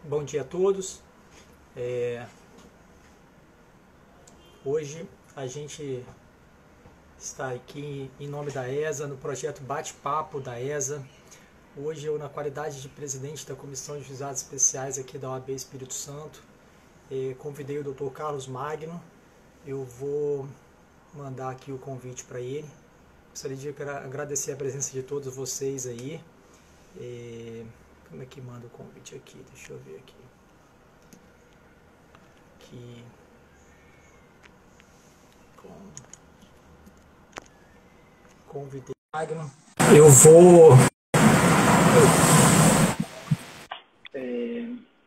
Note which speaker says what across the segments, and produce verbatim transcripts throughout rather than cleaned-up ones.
Speaker 1: Bom dia a todos. É, hoje a gente está aqui em nome da E S A, no projeto Bate-Papo da E S A. Hoje eu, na qualidade de presidente da Comissão de Juizados Especiais aqui da O A B Espírito Santo, é, convidei o doutor Carlos Magno. Eu vou mandar aqui o convite para ele. Gostaria de agradecer a presença de todos vocês aí. É, como é que manda o convite aqui? Deixa eu ver aqui. Aqui. Com... Convidei Magno. Eu vou...
Speaker 2: É...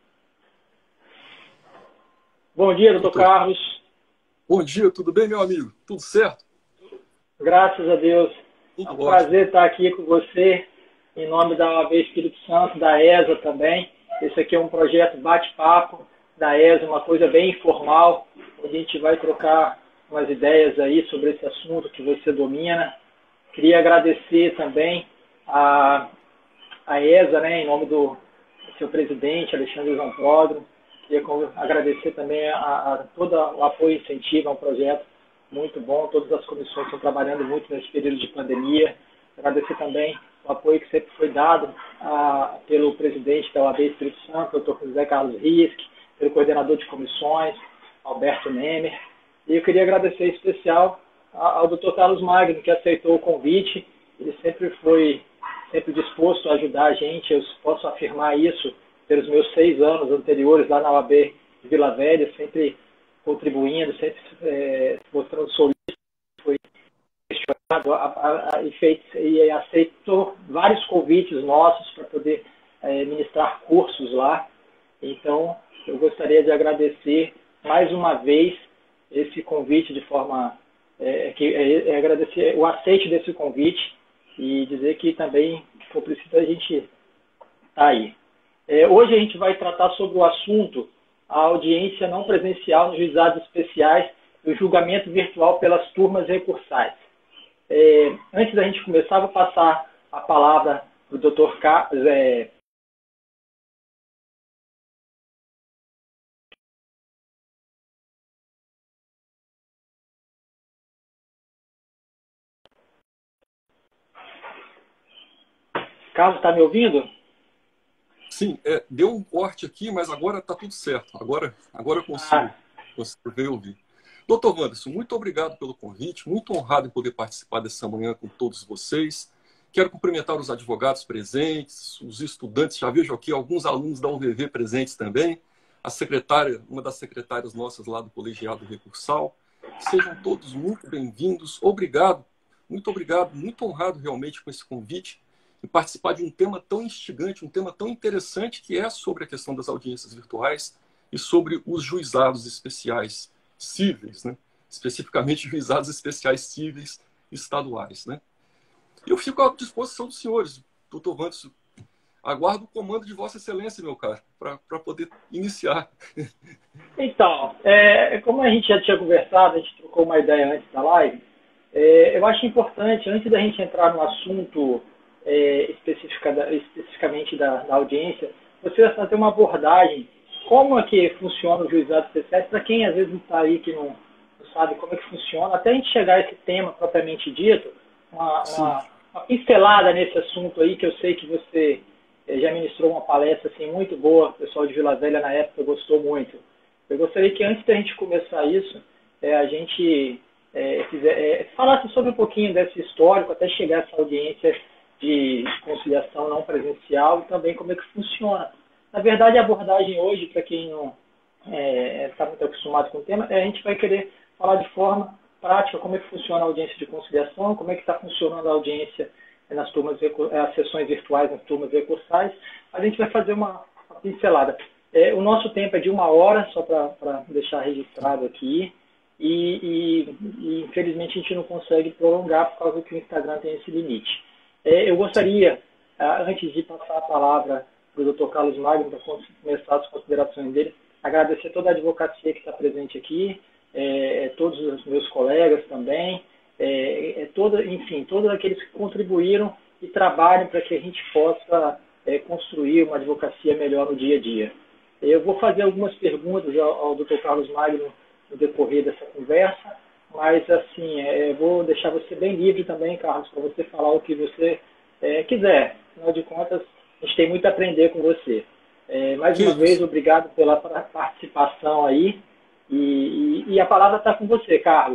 Speaker 2: Bom dia, doutor Carlos.
Speaker 3: Bom dia, tudo bem, meu amigo? Tudo certo?
Speaker 2: Graças a Deus.
Speaker 3: Tudo
Speaker 2: é um
Speaker 3: ótimo.
Speaker 2: prazer estar aqui com você, em nome da O A B Espírito Santo, da E S A também. Esse aqui é um projeto bate-papo da E S A, uma coisa bem informal, onde a gente vai trocar umas ideias aí sobre esse assunto que você domina. Queria agradecer também a, a E S A, né, em nome do seu presidente, Alexandre Zamprodro. Queria agradecer também a, a todo o apoio e incentivo a um projeto muito bom. Todas as comissões estão trabalhando muito nesse período de pandemia. Agradecer também o apoio que sempre foi dado a, pelo presidente da O A B Espírito Santo, doutor José Carlos Risk, pelo coordenador de comissões, Alberto Nemer. E eu queria agradecer em especial ao doutor Carlos Magno, que aceitou o convite. Ele sempre foi sempre disposto a ajudar a gente. Eu posso afirmar isso pelos meus seis anos anteriores lá na O A B de Vila Velha, sempre contribuindo, sempre é, mostrando solícito, foi questionado a, a, a, e, fez, e aceitou vários convites nossos para poder é, ministrar cursos lá. Então, eu gostaria de agradecer mais uma vez esse convite de forma é, que é, é agradecer o aceite desse convite e dizer que também, se for preciso, a gente está aí. É, hoje a gente vai tratar sobre o assunto a audiência não presencial nos juizados especiais e o julgamento virtual pelas turmas recursais. É, antes da gente começar, vou passar a palavra para o doutor Carlos. É, Carlos, está me ouvindo?
Speaker 3: Sim, é, deu um corte aqui, mas agora está tudo certo. Agora, agora eu consigo,
Speaker 2: Ah.
Speaker 3: consigo ver e ouvir. doutor Wanderson, muito obrigado pelo convite, muito honrado em poder participar dessa manhã com todos vocês. Quero cumprimentar os advogados presentes, os estudantes, já vejo aqui alguns alunos da U V V presentes também, a secretária, uma das secretárias nossas lá do Colegiado Recursal. Sejam todos muito bem-vindos. Obrigado, muito obrigado, muito honrado realmente com esse convite e participar de um tema tão instigante, um tema tão interessante que é sobre a questão das audiências virtuais e sobre os juizados especiais cíveis, né? Especificamente juizados especiais cíveis estaduais, né? Eu fico à disposição dos senhores, doutor Wanderson. Aguardo o comando de Vossa Excelência, meu caro, para poder iniciar.
Speaker 2: Então, é, como a gente já tinha conversado, a gente trocou uma ideia antes da live, é, eu acho importante, antes da gente entrar no assunto é, especifica, especificamente da, da audiência, você vai fazer uma abordagem, como é que funciona o juizado especial, para quem às vezes não está aí, que não, não sabe como é que funciona, até a gente chegar a esse tema propriamente dito, uma, uma, uma pincelada nesse assunto aí, que eu sei que você é, já ministrou uma palestra assim, muito boa, o pessoal de Vila Velha na época gostou muito. Eu gostaria que antes da gente começar isso, é, a gente é, fizer, é, falasse sobre um pouquinho desse histórico, até chegar a essa audiência de conciliação não presencial e também como é que funciona. Na verdade, a abordagem hoje, para quem não está é, muito acostumado com o tema, é, a gente vai querer falar de forma prática como é que funciona a audiência de conciliação, como é que está funcionando a audiência nas turmas, as sessões virtuais nas turmas recursais. A gente vai fazer uma, uma pincelada. É, o nosso tempo é de uma hora, só para deixar registrado aqui, e, e, e infelizmente a gente não consegue prolongar por causa que o Instagram tem esse limite. É, eu gostaria, antes de passar a palavra para o doutor Carlos Magno, para começar as considerações dele, agradecer toda a advocacia que está presente aqui, é, todos os meus colegas também, é, é toda, enfim, todos aqueles que contribuíram e trabalham para que a gente possa é, construir uma advocacia melhor no dia a dia. Eu vou fazer algumas perguntas ao, ao doutor Carlos Magno no decorrer dessa conversa, mas assim, é, vou deixar você bem livre também, Carlos, para você falar o que você é, quiser. Afinal de contas, a gente tem muito a aprender com você. É, mais
Speaker 3: Que
Speaker 2: uma
Speaker 3: isso.
Speaker 2: vez, obrigado pela participação aí. E, e, e a palavra está com você, Carlos.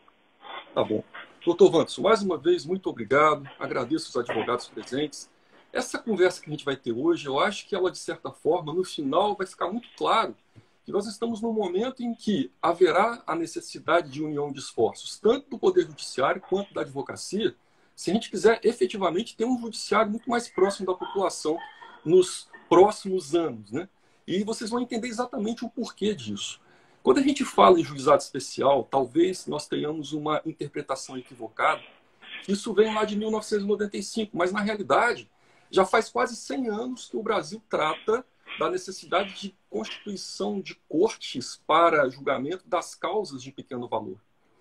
Speaker 3: Tá bom. Doutor Wanderson, mais uma vez, muito obrigado. Agradeço os advogados presentes. Essa conversa que a gente vai ter hoje, eu acho que ela, de certa forma, no final, vai ficar muito claro que nós estamos num momento em que haverá a necessidade de união de esforços, tanto do Poder Judiciário quanto da advocacia, se a gente quiser efetivamente ter um judiciário muito mais próximo da população nos próximos anos, né? E vocês vão entender exatamente o porquê disso. Quando a gente fala em juizado especial, talvez nós tenhamos uma interpretação equivocada. Isso vem lá de mil novecentos e noventa e cinco, mas na realidade já faz quase cem anos que o Brasil trata da necessidade de constituição de cortes para julgamento das causas de pequeno valor.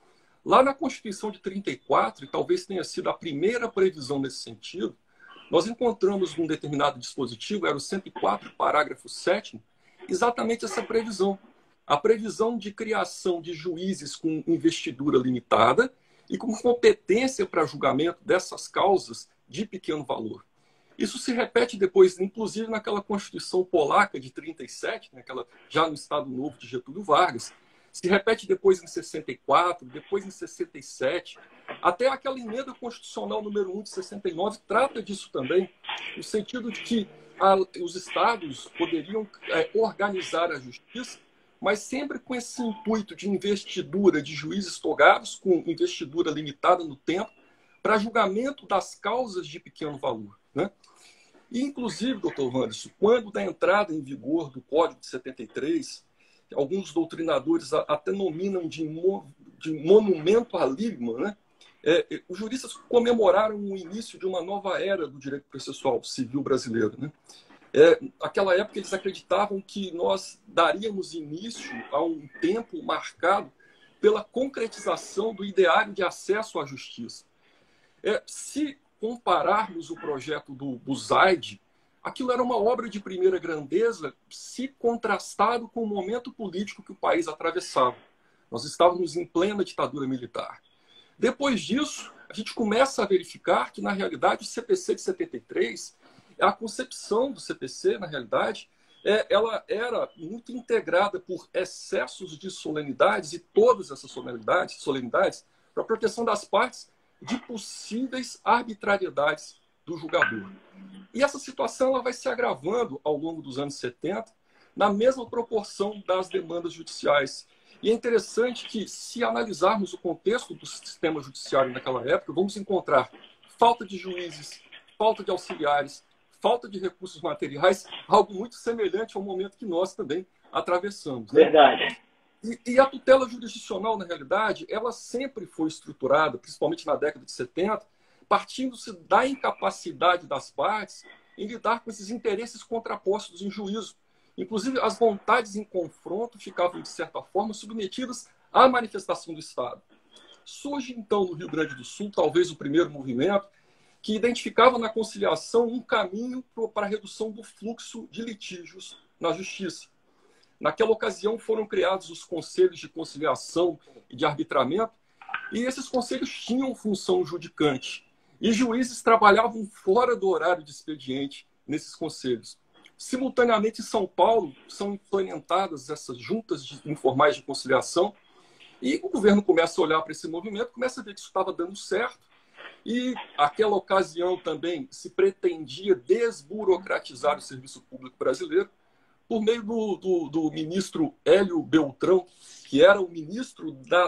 Speaker 3: Lá na Constituição de trinta e quatro, e talvez tenha sido a primeira previsão nesse sentido, nós encontramos num determinado dispositivo, era o cento e quatro, parágrafo sétimo, exatamente essa previsão. A previsão de criação de juízes com investidura limitada e com competência para julgamento dessas causas de pequeno valor. Isso se repete depois, inclusive, naquela Constituição polaca de trinta e sete, naquela, já no Estado Novo de Getúlio Vargas, se repete depois em sessenta e quatro, depois em sessenta e sete, até aquela emenda constitucional número um de sessenta e nove trata disso também, no sentido de que a, os estados poderiam é, organizar a justiça, mas sempre com esse intuito de investidura de juízes togados, com investidura limitada no tempo, para julgamento das causas de pequeno valor, né? E, inclusive, doutor Wanderson, quando da entrada em vigor do Código de setenta e três, alguns doutrinadores até nominam de, mo, de monumento à Ligma, né? É, os juristas comemoraram o início de uma nova era do direito processual civil brasileiro, né? É, naquela época, eles acreditavam que nós daríamos início a um tempo marcado pela concretização do ideário de acesso à justiça. É, se compararmos o projeto do Buzaide, aquilo era uma obra de primeira grandeza, se contrastado com o momento político que o país atravessava. Nós estávamos em plena ditadura militar. Depois disso, a gente começa a verificar que, na realidade, o C P C de setenta e três, a concepção do C P C, na realidade, é, ela era muito integrada por excessos de solenidades, e todas essas solenidades, solenidades para a proteção das partes de possíveis arbitrariedades do julgador. E essa situação ela vai se agravando ao longo dos anos setenta, na mesma proporção das demandas judiciais. E é interessante que, se analisarmos o contexto do sistema judiciário naquela época, vamos encontrar falta de juízes, falta de auxiliares, falta de recursos materiais, algo muito semelhante ao momento que nós também atravessamos, né?
Speaker 2: Verdade.
Speaker 3: E, e a tutela jurisdicional, na realidade, ela sempre foi estruturada, principalmente na década de setenta, partindo-se da incapacidade das partes em lidar com esses interesses contrapostos em juízo. Inclusive, as vontades em confronto ficavam, de certa forma, submetidas à manifestação do Estado. Surge, então, no Rio Grande do Sul, talvez o primeiro movimento que identificava na conciliação um caminho para a redução do fluxo de litígios na justiça. Naquela ocasião foram criados os conselhos de conciliação e de arbitramento, e esses conselhos tinham função judicante. E juízes trabalhavam fora do horário de expediente nesses conselhos. Simultaneamente, em São Paulo, são implementadas essas juntas de, informais de conciliação, e o governo começa a olhar para esse movimento, começa a ver que isso estava dando certo, e aquela ocasião também se pretendia desburocratizar o serviço público brasileiro, por meio do, do, do ministro Hélio Beltrão, que era o ministro da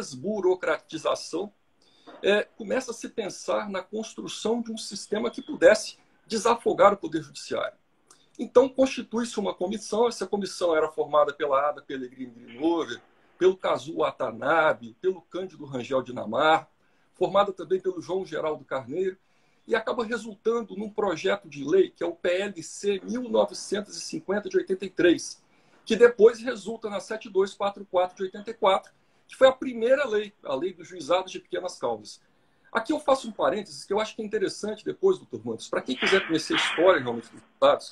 Speaker 3: desburocratização, é, começa a se pensar na construção de um sistema que pudesse desafogar o Poder Judiciário. Então, constitui-se uma comissão. Essa comissão era formada pela Ada Pellegrini Grinover, pelo Kazuo Watanabe, pelo Cândido Rangel de Namar, formada também pelo João Geraldo Carneiro, e acaba resultando num projeto de lei, que é o P L C mil novecentos e cinquenta de oitenta e três, que depois resulta na sete dois quatro quatro de oitenta e quatro, que foi a primeira lei, a lei dos juizados de pequenas causas. Aqui eu faço um parênteses que eu acho que é interessante depois, doutor Mantos, para quem quiser conhecer a história realmente dos juizados,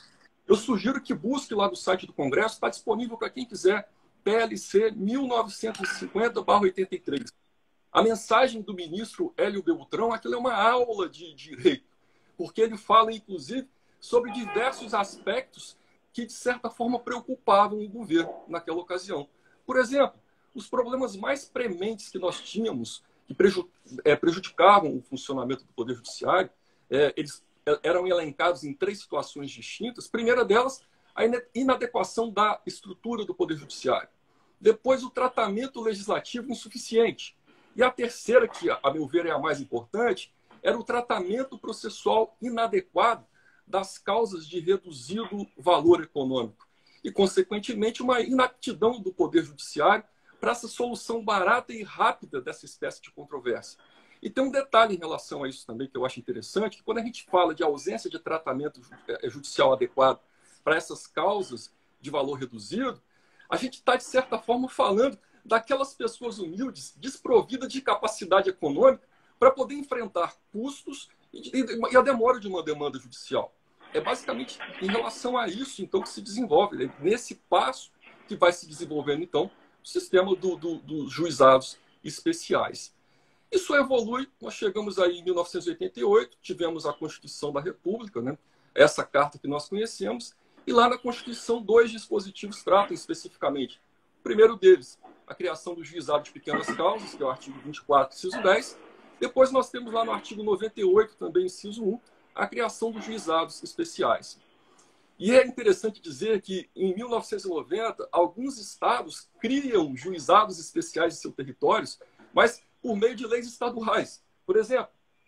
Speaker 3: Eu sugiro que busque lá no site do Congresso, está disponível para quem quiser, P L C mil novecentos e cinquenta barra oitenta e três. A mensagem do ministro Hélio Beltrão, aquilo é uma aula de direito, porque ele fala, inclusive, sobre diversos aspectos que, de certa forma, preocupavam o governo naquela ocasião. Por exemplo, os problemas mais prementes que nós tínhamos, que prejudicavam o funcionamento do Poder Judiciário, é, eles eram elencados em três situações distintas. A primeira delas, a inadequação da estrutura do Poder Judiciário. Depois, o tratamento legislativo insuficiente. E a terceira, que, a meu ver, é a mais importante, era o tratamento processual inadequado das causas de reduzido valor econômico. E, consequentemente, uma inaptidão do Poder Judiciário para essa solução barata e rápida dessa espécie de controvérsia. E tem um detalhe em relação a isso também que eu acho interessante, que quando a gente fala de ausência de tratamento judicial adequado para essas causas de valor reduzido, a gente está, de certa forma, falando daquelas pessoas humildes, desprovidas de capacidade econômica para poder enfrentar custos e a demora de uma demanda judicial. É basicamente em relação a isso, então, que se desenvolve. É nesse passo que vai se desenvolvendo, então, o sistema do, do, dos juizados especiais. Isso evolui, nós chegamos aí em mil novecentos e oitenta e oito, tivemos a Constituição da República, né? Essa carta que nós conhecemos, e lá na Constituição dois dispositivos tratam especificamente. O primeiro deles, a criação do juizado de pequenas causas, que é o artigo vinte e quatro, inciso dez. Depois nós temos lá no artigo noventa e oito, também inciso um, a criação dos juizados especiais. E é interessante dizer que, em mil novecentos e noventa, alguns estados criam juizados especiais em seus territórios, mas por meio de leis estaduais. Por exemplo,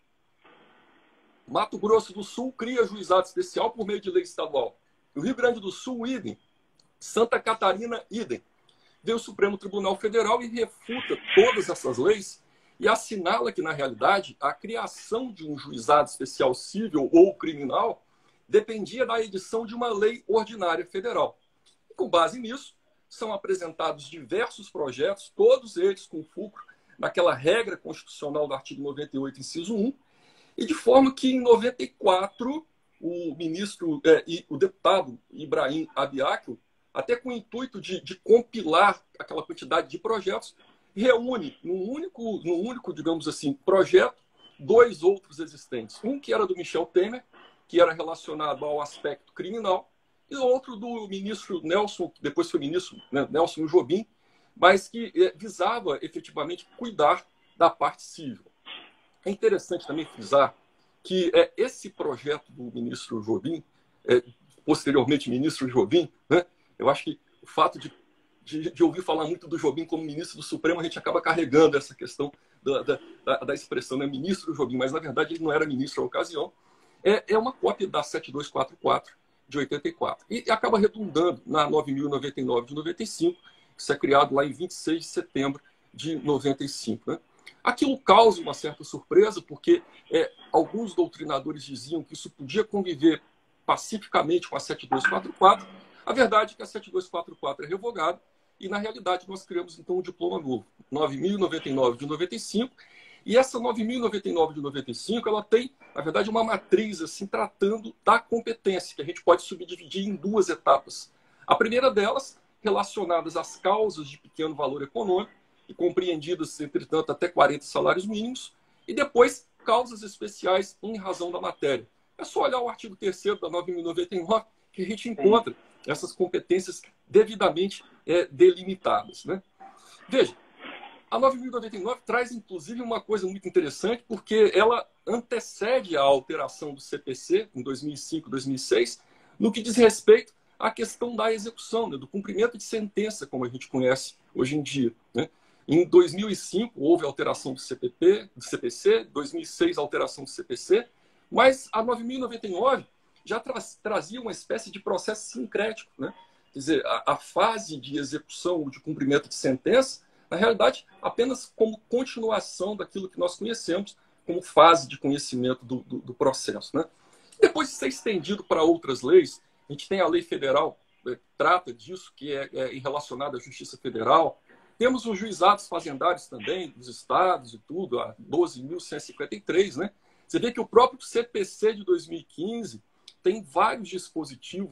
Speaker 3: Mato Grosso do Sul cria juizado especial por meio de lei estadual. No Rio Grande do Sul, idem. Santa Catarina, idem. Vem o Supremo Tribunal Federal e refuta todas essas leis e assinala que, na realidade, a criação de um juizado especial civil ou criminal dependia da edição de uma lei ordinária federal. E, com base nisso, são apresentados diversos projetos, todos eles com fulcro naquela regra constitucional do artigo noventa e oito, inciso um, e de forma que, em noventa e quatro, o ministro é, e o deputado Ibrahim Abiaquil, até com o intuito de, de compilar aquela quantidade de projetos, reúne num único, num único, digamos assim, projeto, dois outros existentes. Um que era do Michel Temer, que era relacionado ao aspecto criminal, e outro do ministro Nelson, que depois foi ministro, né, Nelson Jobim, mas que é, visava efetivamente cuidar da parte civil. É interessante também frisar que é, esse projeto do ministro Jobim, é, posteriormente ministro Jobim, né, eu acho que o fato de, de, de ouvir falar muito do Jobim como ministro do Supremo, a gente acaba carregando essa questão da, da, da, da expressão, né, ministro Jobim, mas na verdade ele não era ministro à ocasião. É, é uma cópia da sete dois quatro quatro de oitenta e quatro. E acaba redundando na nove mil e noventa e nove de noventa e cinco, que isso é criado lá em vinte e seis de setembro de noventa e cinco. Né? Aquilo causa uma certa surpresa, porque é, alguns doutrinadores diziam que isso podia conviver pacificamente com a sete dois quatro quatro. A verdade é que a sete dois quatro quatro é revogada e, na realidade, nós criamos, então, um diploma novo, nove mil e noventa e nove de noventa e cinco. E essa nove mil e noventa e nove de noventa e cinco, ela tem, na verdade, uma matriz assim, tratando da competência, que a gente pode subdividir em duas etapas. A primeira delas, relacionadas às causas de pequeno valor econômico, e compreendidas, entretanto, até quarenta salários mínimos, e depois, causas especiais em razão da matéria. É só olhar o artigo terceiro da nove mil e noventa e nove que a gente encontra essas competências devidamente é, delimitadas. Né? Veja, a nove mil e noventa e nove traz, inclusive, uma coisa muito interessante, porque ela antecede a alteração do C P C, em dois mil e cinco, dois mil e seis, no que diz respeito à questão da execução, né, do cumprimento de sentença, como a gente conhece hoje em dia. Né? Em dois mil e cinco, houve alteração do C P P, do C P C, em dois mil e seis, alteração do C P C, mas a nove mil e noventa e nove já tra trazia uma espécie de processo sincrético. Né? Quer dizer, a, a fase de execução ou de cumprimento de sentença, na realidade, apenas como continuação daquilo que nós conhecemos como fase de conhecimento do, do, do processo. Né? Depois de ser estendido para outras leis, a gente tem a lei federal, que trata disso, que é, é relacionada à Justiça Federal. Temos os juizados fazendários também, dos estados e tudo, a doze mil cento e cinquenta e três. Né? Você vê que o próprio C P C de dois mil e quinze tem vários dispositivos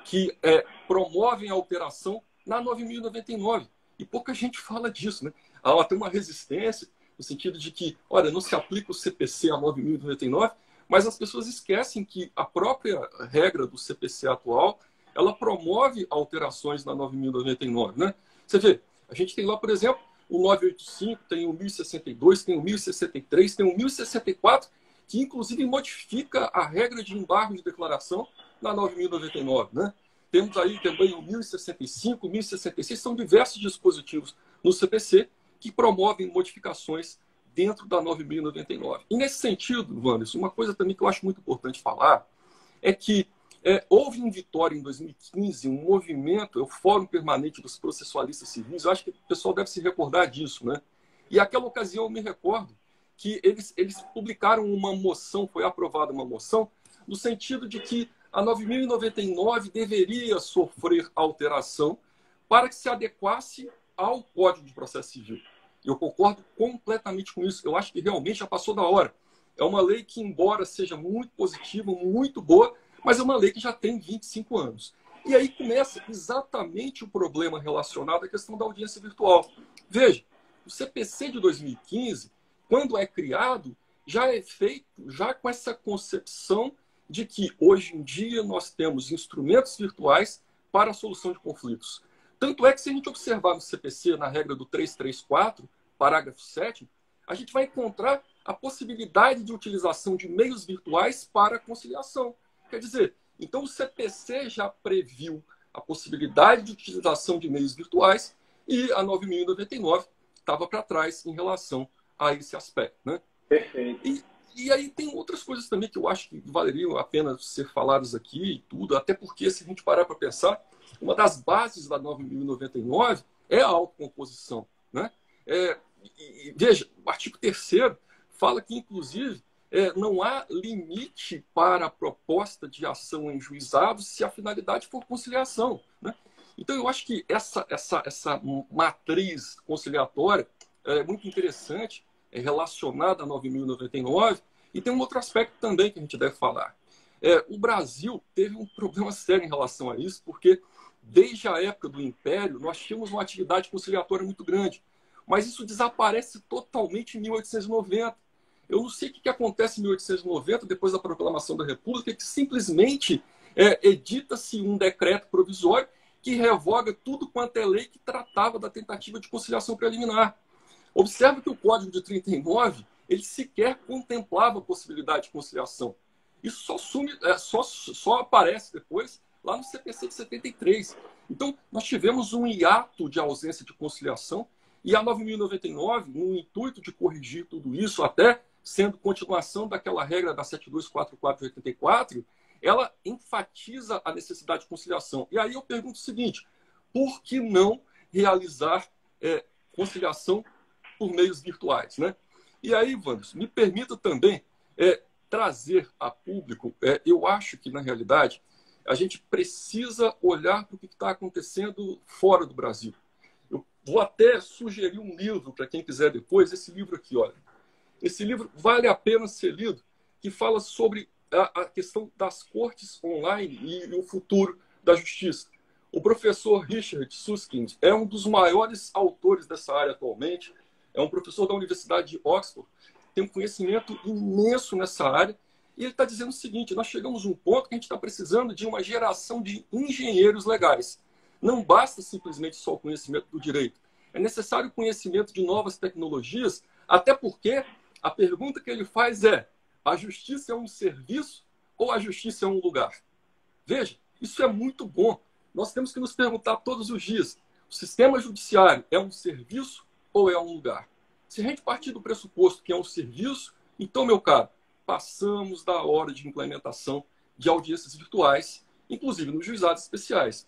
Speaker 3: que é, promovem a alteração na nove mil e noventa e nove. E pouca gente fala disso, né? Há até uma resistência, no sentido de que, olha, não se aplica o C P C a nove mil e noventa e nove, mas as pessoas esquecem que a própria regra do C P C atual, ela promove alterações na nove mil e noventa e nove, né? Você vê, a gente tem lá, por exemplo, o novecentos e oitenta e cinco, tem o mil e sessenta e dois, tem o mil e sessenta e três, tem o mil e sessenta e quatro, que inclusive modifica a regra de embargo de declaração na nove mil e noventa e nove, né? Temos aí também o mil e sessenta e cinco, mil e sessenta e seis, são diversos dispositivos no C P C que promovem modificações dentro da nove mil e noventa e nove. E nesse sentido, Wanderson, uma coisa também que eu acho muito importante falar é que é, houve em Vitória, em dois mil e quinze, um movimento, é o Fórum Permanente dos Processualistas Civis, eu acho que o pessoal deve se recordar disso, né? E naquela ocasião eu me recordo que eles, eles publicaram uma moção, foi aprovada uma moção, no sentido de que a nove mil e noventa e nove deveria sofrer alteração para que se adequasse ao Código de Processo Civil. Eu concordo completamente com isso. Eu acho que realmente já passou da hora. É uma lei que, embora seja muito positiva, muito boa, mas é uma lei que já tem vinte e cinco anos. E aí começa exatamente o problema relacionado à questão da audiência virtual. Veja, o C P C de dois mil e quinze, quando é criado, já é feito já com essa concepção de que hoje em dia nós temos instrumentos virtuais para a solução de conflitos. Tanto é que se a gente observar no C P C, na regra do trezentos e trinta e quatro, parágrafo sétimo, a gente vai encontrar a possibilidade de utilização de meios virtuais para a conciliação. Quer dizer, então o C P C já previu a possibilidade de utilização de meios virtuais e a nove mil e noventa e nove estava para trás em relação a esse aspecto, né?
Speaker 2: Perfeito.
Speaker 3: E, e aí tem outras coisas também que eu acho que valeriam a pena ser faladas aqui e tudo, até porque, se a gente parar para pensar, uma das bases da nove mil e noventa e nove é a autocomposição, né? É, e, e, veja, o artigo terceiro fala que, inclusive, é, não há limite para a proposta de ação em juizado se a finalidade for conciliação, né? Então, eu acho que essa, essa, essa matriz conciliatória é muito interessante, é relacionada a nove mil e noventa e nove, e tem um outro aspecto também que a gente deve falar. É, o Brasil teve um problema sério em relação a isso, porque desde a época do Império nós tínhamos uma atividade conciliatória muito grande, mas isso desaparece totalmente em mil oitocentos e noventa. Eu não sei o que acontece em mil oitocentos e noventa, depois da proclamação da República, que simplesmente é, edita-se um decreto provisório que revoga tudo quanto é lei que tratava da tentativa de conciliação preliminar. Observe que o Código de trinta e nove, ele sequer contemplava a possibilidade de conciliação. Isso só, sume, é, só, só aparece depois lá no C P C de setenta e três. Então, nós tivemos um hiato de ausência de conciliação e a nove mil e noventa e nove, no intuito de corrigir tudo isso, até sendo continuação daquela regra da sete dois quatro quatro de oitenta e quatro, ela enfatiza a necessidade de conciliação. E aí eu pergunto o seguinte, por que não realizar é, conciliação por meios virtuais, né? E aí, Wanderson, me permita também é, trazer a público, é, eu acho que, na realidade, a gente precisa olhar para o que está acontecendo fora do Brasil. Eu vou até sugerir um livro para quem quiser depois, esse livro aqui, olha. Esse livro vale a pena ser lido, que fala sobre a, a questão das cortes online e, e o futuro da justiça. O professor Richard Susskind é um dos maiores autores dessa área atualmente, é um professor da Universidade de Oxford, tem um conhecimento imenso nessa área, e ele está dizendo o seguinte, nós chegamos a um ponto que a gente está precisando de uma geração de engenheiros legais. Não basta simplesmente só o conhecimento do direito, é necessário o conhecimento de novas tecnologias, até porque a pergunta que ele faz é, a justiça é um serviço ou a justiça é um lugar? Veja, isso é muito bom. Nós temos que nos perguntar todos os dias, o sistema judiciário é um serviço ou é um lugar? Se a gente partir do pressuposto que é um serviço, então, meu caro, passamos da hora de implementação de audiências virtuais, inclusive nos juizados especiais.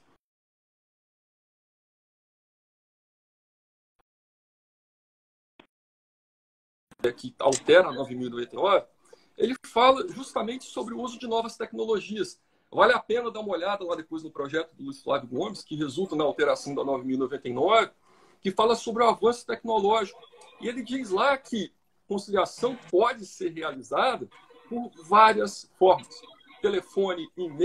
Speaker 3: Que altera a nove mil e noventa e nove, ele fala justamente sobre o uso de novas tecnologias. Vale a pena dar uma olhada lá depois no projeto do Luiz Flávio Gomes, que resulta na alteração da nove mil e noventa e nove, que fala sobre o avanço tecnológico. E ele diz lá que conciliação pode ser realizada por várias formas. Telefone, e-mail,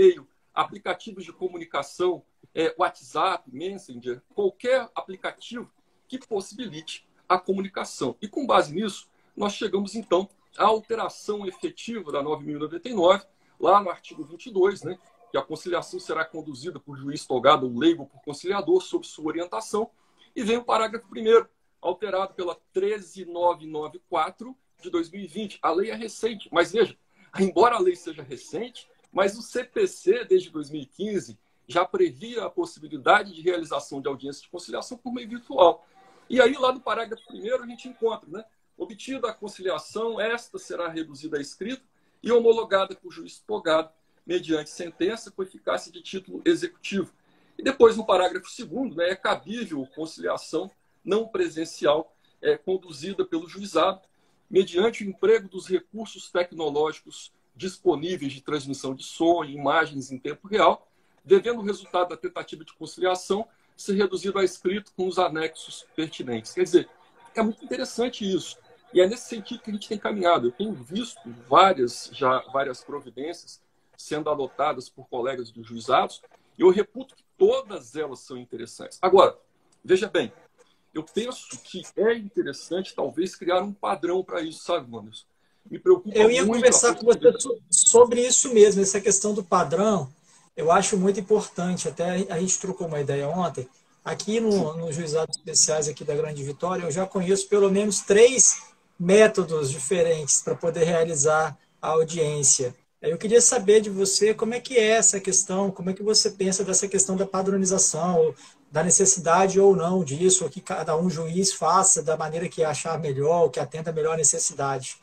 Speaker 3: aplicativos de comunicação, é, WhatsApp, Messenger, qualquer aplicativo que possibilite a comunicação. E com base nisso, nós chegamos então à alteração efetiva da nove mil e noventa e nove, lá no artigo vinte e dois, né, que a conciliação será conduzida por juiz togado ou leigo por conciliador sob sua orientação, e vem o parágrafo primeiro, alterado pela treze mil novecentos e noventa e quatro de dois mil e vinte. A lei é recente, mas veja, embora a lei seja recente, mas o C P C, desde dois mil e quinze, já previa a possibilidade de realização de audiência de conciliação por meio virtual. E aí, lá no parágrafo primeiro, a gente encontra, né? Obtida a conciliação, esta será reduzida a escrito e homologada por juiz togado, mediante sentença com eficácia de título executivo. E depois, no parágrafo segundo, né, é cabível conciliação não presencial é, conduzida pelo juizado, mediante o emprego dos recursos tecnológicos disponíveis de transmissão de som e imagens em tempo real, devendo o resultado da tentativa de conciliação ser reduzido a escrito com os anexos pertinentes. Quer dizer, é muito interessante isso. E é nesse sentido que a gente tem caminhado. Eu tenho visto várias, já, várias providências sendo adotadas por colegas dos juizados, e eu reputo que todas elas são interessantes. Agora, veja bem, eu penso que é interessante, talvez, criar um padrão para isso, sabe, Anderson? Me preocupa
Speaker 1: Eu ia
Speaker 3: muito
Speaker 1: conversar com você sobre isso mesmo, essa questão do padrão. Eu acho muito importante. Até a gente trocou uma ideia ontem. Aqui no, nos juizados especiais aqui da Grande Vitória, eu já conheço pelo menos três métodos diferentes para poder realizar a audiência. Eu queria saber de você como é que é essa questão, como é que você pensa dessa questão da padronização, da necessidade ou não disso, ou que cada um juiz faça da maneira que achar melhor, ou que atenda melhor a necessidade.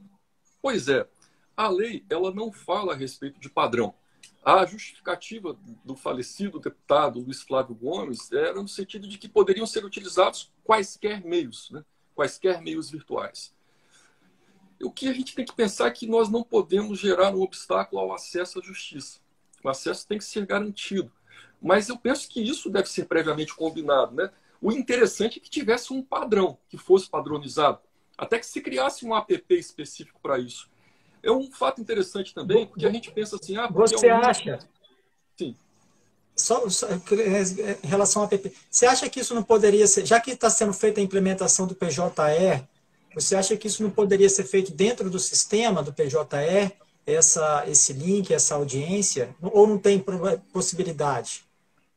Speaker 3: Pois é, a lei ela não fala a respeito de padrão. A justificativa do falecido deputado Luiz Flávio Gomes era no sentido de que poderiam ser utilizados quaisquer meios, né? Quaisquer meios virtuais. O que a gente tem que pensar é que nós não podemos gerar um obstáculo ao acesso à justiça. O acesso tem que ser garantido. Mas eu penso que isso deve ser previamente combinado, né? O interessante é que tivesse um padrão, que fosse padronizado, até que se criasse um app específico para isso. É um fato interessante também, porque a gente pensa assim... Ah,
Speaker 1: você
Speaker 3: algum...
Speaker 1: acha...
Speaker 3: Sim.
Speaker 1: Só, só em relação ao app, você acha que isso não poderia ser... Já que está sendo feita a implementação do P J E, você acha que isso não poderia ser feito dentro do sistema do P J E, essa, esse link, essa audiência? Ou não tem possibilidade?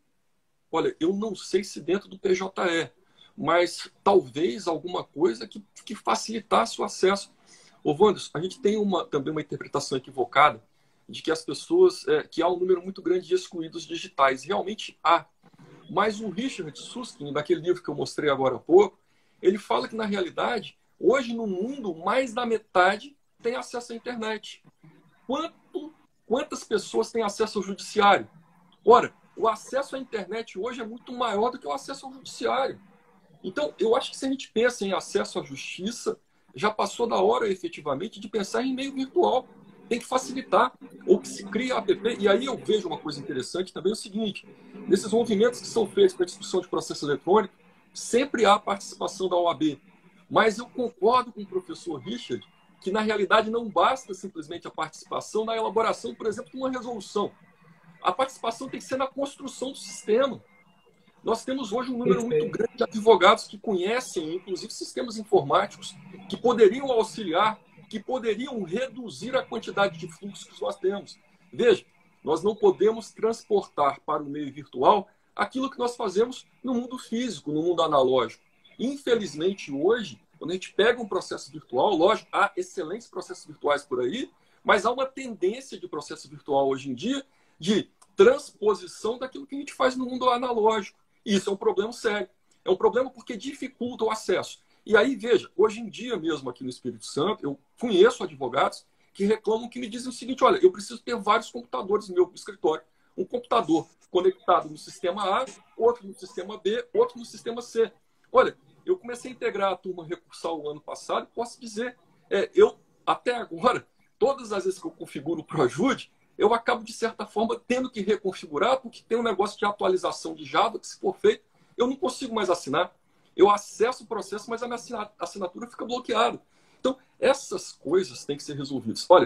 Speaker 3: Olha, eu não sei se dentro do P J E, mas talvez alguma coisa que, que facilitasse o acesso. Ô, Wanderson, a gente tem uma, também uma interpretação equivocada de que as pessoas, é, que há um número muito grande de excluídos digitais. Realmente há. Mas o Richard Susskind, naquele livro que eu mostrei agora há pouco, ele fala que, na realidade, hoje no mundo, mais da metade tem acesso à internet. Quanto, quantas pessoas têm acesso ao judiciário? Ora, o acesso à internet hoje é muito maior do que o acesso ao judiciário. Então, eu acho que se a gente pensa em acesso à justiça, já passou da hora, efetivamente, de pensar em meio virtual. Tem que facilitar, ou que se cria a app. E aí eu vejo uma coisa interessante também, é o seguinte, nesses movimentos que são feitos para a discussão de processo eletrônico, sempre há participação da O A B. Mas eu concordo com o professor Richard que, na realidade, não basta simplesmente a participação na elaboração, por exemplo, de uma resolução. A participação tem que ser na construção do sistema. Nós temos hoje um número muito grande de advogados que conhecem, inclusive, sistemas informáticos, que poderiam auxiliar, que poderiam reduzir a quantidade de fluxos que nós temos. Veja, nós não podemos transportar para o meio virtual aquilo que nós fazemos no mundo físico, no mundo analógico. Infelizmente, hoje, quando a gente pega um processo virtual, lógico, há excelentes processos virtuais por aí, mas há uma tendência de processo virtual hoje em dia de transposição daquilo que a gente faz no mundo analógico. E isso é um problema sério. É um problema porque dificulta o acesso. E aí, veja, hoje em dia mesmo aqui no Espírito Santo, eu conheço advogados que reclamam, que me dizem o seguinte: olha, eu preciso ter vários computadores no meu escritório. Um computador conectado no sistema A, outro no sistema B, outro no sistema C. Olha, eu comecei a integrar a turma recursal o ano passado e posso dizer, é, eu, até agora, todas as vezes que eu configuro o ProJude, eu acabo, de certa forma, tendo que reconfigurar, porque tem um negócio de atualização de Java que, se for feito, eu não consigo mais assinar. Eu acesso o processo, mas a minha assinatura fica bloqueada. Então, essas coisas têm que ser resolvidas. Olha,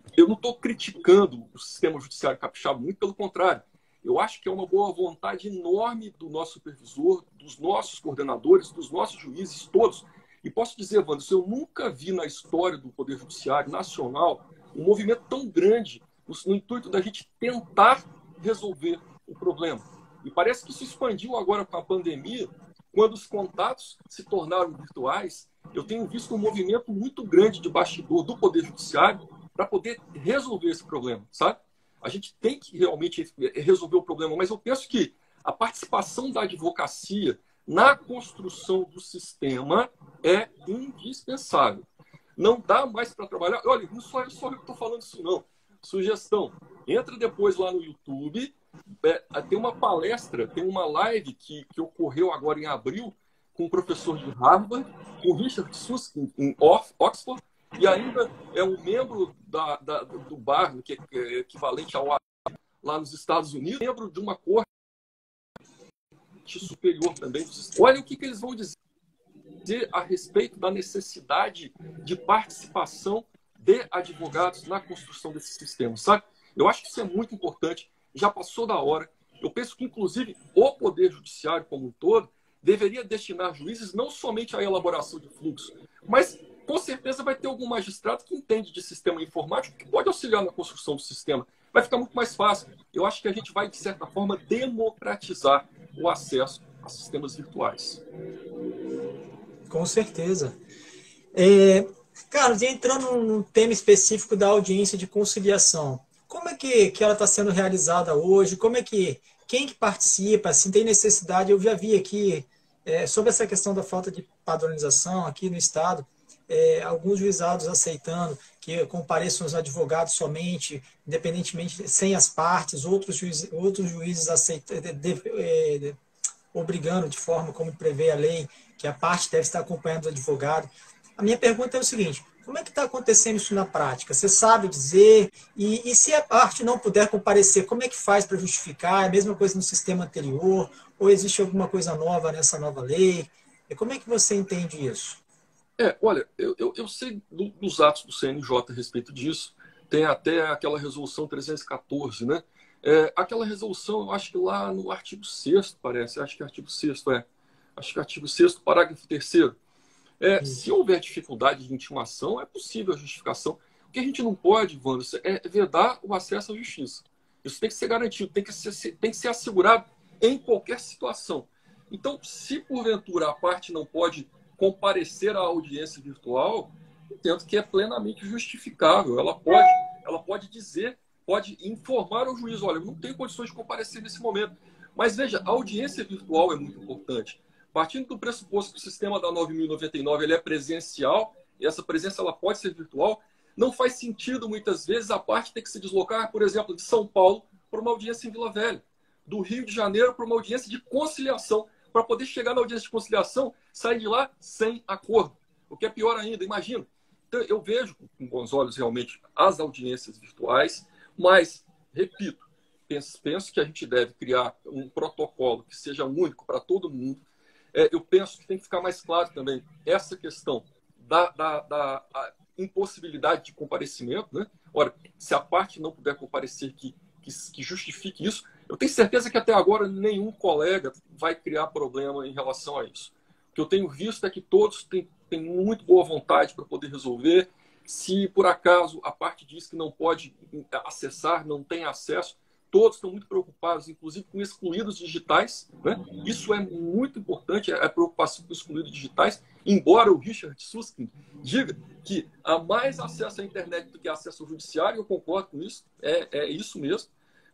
Speaker 3: eu não estou criticando o sistema judiciário capixaba, muito pelo contrário. Eu acho que é uma boa vontade enorme do nosso supervisor, dos nossos coordenadores, dos nossos juízes, todos. E posso dizer, Wanderson, eu nunca vi na história do Poder Judiciário Nacional um movimento tão grande no, no intuito da gente tentar resolver o problema. E parece que isso expandiu agora com a pandemia, quando os contatos se tornaram virtuais. Eu tenho visto um movimento muito grande de bastidor do Poder Judiciário para poder resolver esse problema, sabe? A gente tem que realmente resolver o problema, mas eu penso que a participação da advocacia na construção do sistema é indispensável. Não dá mais para trabalhar. Olha, não sou eu só eu que estou falando isso, não. Sugestão: entra depois lá no YouTube, é, tem uma palestra, tem uma live que, que ocorreu agora em abril com um professor de Harvard, com Richard Susskind, em Oxford, e ainda é um membro da, da, do bar, que é equivalente ao lá nos Estados Unidos, membro de uma corte superior também. Olha o que, que eles vão dizer a respeito da necessidade de participação de advogados na construção desse sistema, sabe? Eu acho que isso é muito importante, já passou da hora. Eu penso que, inclusive, o Poder Judiciário como um todo deveria destinar juízes não somente à elaboração de fluxo, mas com certeza vai ter algum magistrado que entende de sistema informático que pode auxiliar na construção do sistema. Vai ficar muito mais fácil. Eu acho que a gente vai, de certa forma, democratizar o acesso a sistemas virtuais.
Speaker 1: Com certeza. É, Carlos, entrando no tema específico da audiência de conciliação, como é que, que ela está sendo realizada hoje? Como é que, quem que participa? Se tem necessidade, eu já vi aqui, é, sobre essa questão da falta de padronização aqui no Estado, É, alguns juizados aceitando que compareçam os advogados somente, independentemente, sem as partes, outros juízes, outros juízes aceitando, de, de, de, obrigando de forma como prevê a lei, que a parte deve estar acompanhando o advogado. A minha pergunta é o seguinte: como é que está acontecendo isso na prática? Você sabe dizer? E, e se a parte não puder comparecer, como é que faz para justificar? É a mesma coisa no sistema anterior? Ou existe alguma coisa nova nessa nova lei? E como é que você entende isso?
Speaker 3: É, olha, eu, eu, eu sei do, dos atos do C N J a respeito disso. Tem até aquela resolução trezentos e quatorze, né? É, aquela resolução, eu acho que lá no artigo sexto, parece, acho que é artigo sexto, é. Acho que é artigo sexto, parágrafo terceiro. É, se houver dificuldade de intimação, é possível a justificação. O que a gente não pode, Wanderson, é vedar o acesso à justiça. Isso tem que ser garantido, tem que ser, tem que ser assegurado em qualquer situação. Então, se porventura a parte não pode comparecer à audiência virtual, entendo que é plenamente justificável. Ela pode, ela pode dizer, pode informar ao juiz: olha, eu não tenho condições de comparecer nesse momento. Mas veja, a audiência virtual é muito importante. Partindo do pressuposto que o sistema da nove mil e noventa e nove ele é presencial, e essa presença ela pode ser virtual, não faz sentido, muitas vezes, a parte ter que se deslocar, por exemplo, de São Paulo para uma audiência em Vila Velha, do Rio de Janeiro para uma audiência de conciliação, para poder chegar na audiência de conciliação, sair de lá sem acordo. O que é pior ainda, imagina. Então, eu vejo com bons olhos realmente as audiências virtuais, mas, repito, penso, penso que a gente deve criar um protocolo que seja único para todo mundo. É, eu penso que tem que ficar mais claro também essa questão da, da, da impossibilidade de comparecimento, né? Ora, se a parte não puder comparecer, que, que, que justifique isso, eu tenho certeza que até agora nenhum colega vai criar problema em relação a isso. O que eu tenho visto é que todos têm, têm muito boa vontade para poder resolver. Se por acaso a parte diz que não pode acessar, não tem acesso, todos estão muito preocupados, inclusive com excluídos digitais, né? Isso é muito importante, a preocupação com excluídos digitais, embora o Richard Susskind diga que há mais acesso à internet do que acesso ao judiciário, eu concordo com isso, é, é isso mesmo.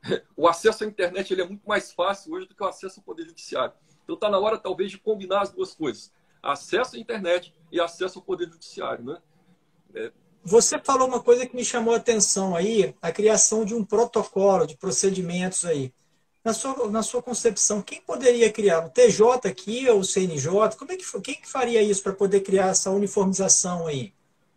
Speaker 3: O acesso à internet ele é muito mais fácil hoje do que o acesso ao Poder Judiciário. Então está na hora, talvez, de combinar as duas coisas. Acesso à internet e acesso ao Poder Judiciário, né? É...
Speaker 1: Você falou uma coisa que me chamou a atenção aí, a criação de um protocolo de procedimentos aí. Na sua, na sua concepção, quem poderia criar? O T J aqui ou o C N J? Como é que, quem que faria isso para poder criar essa uniformização aí?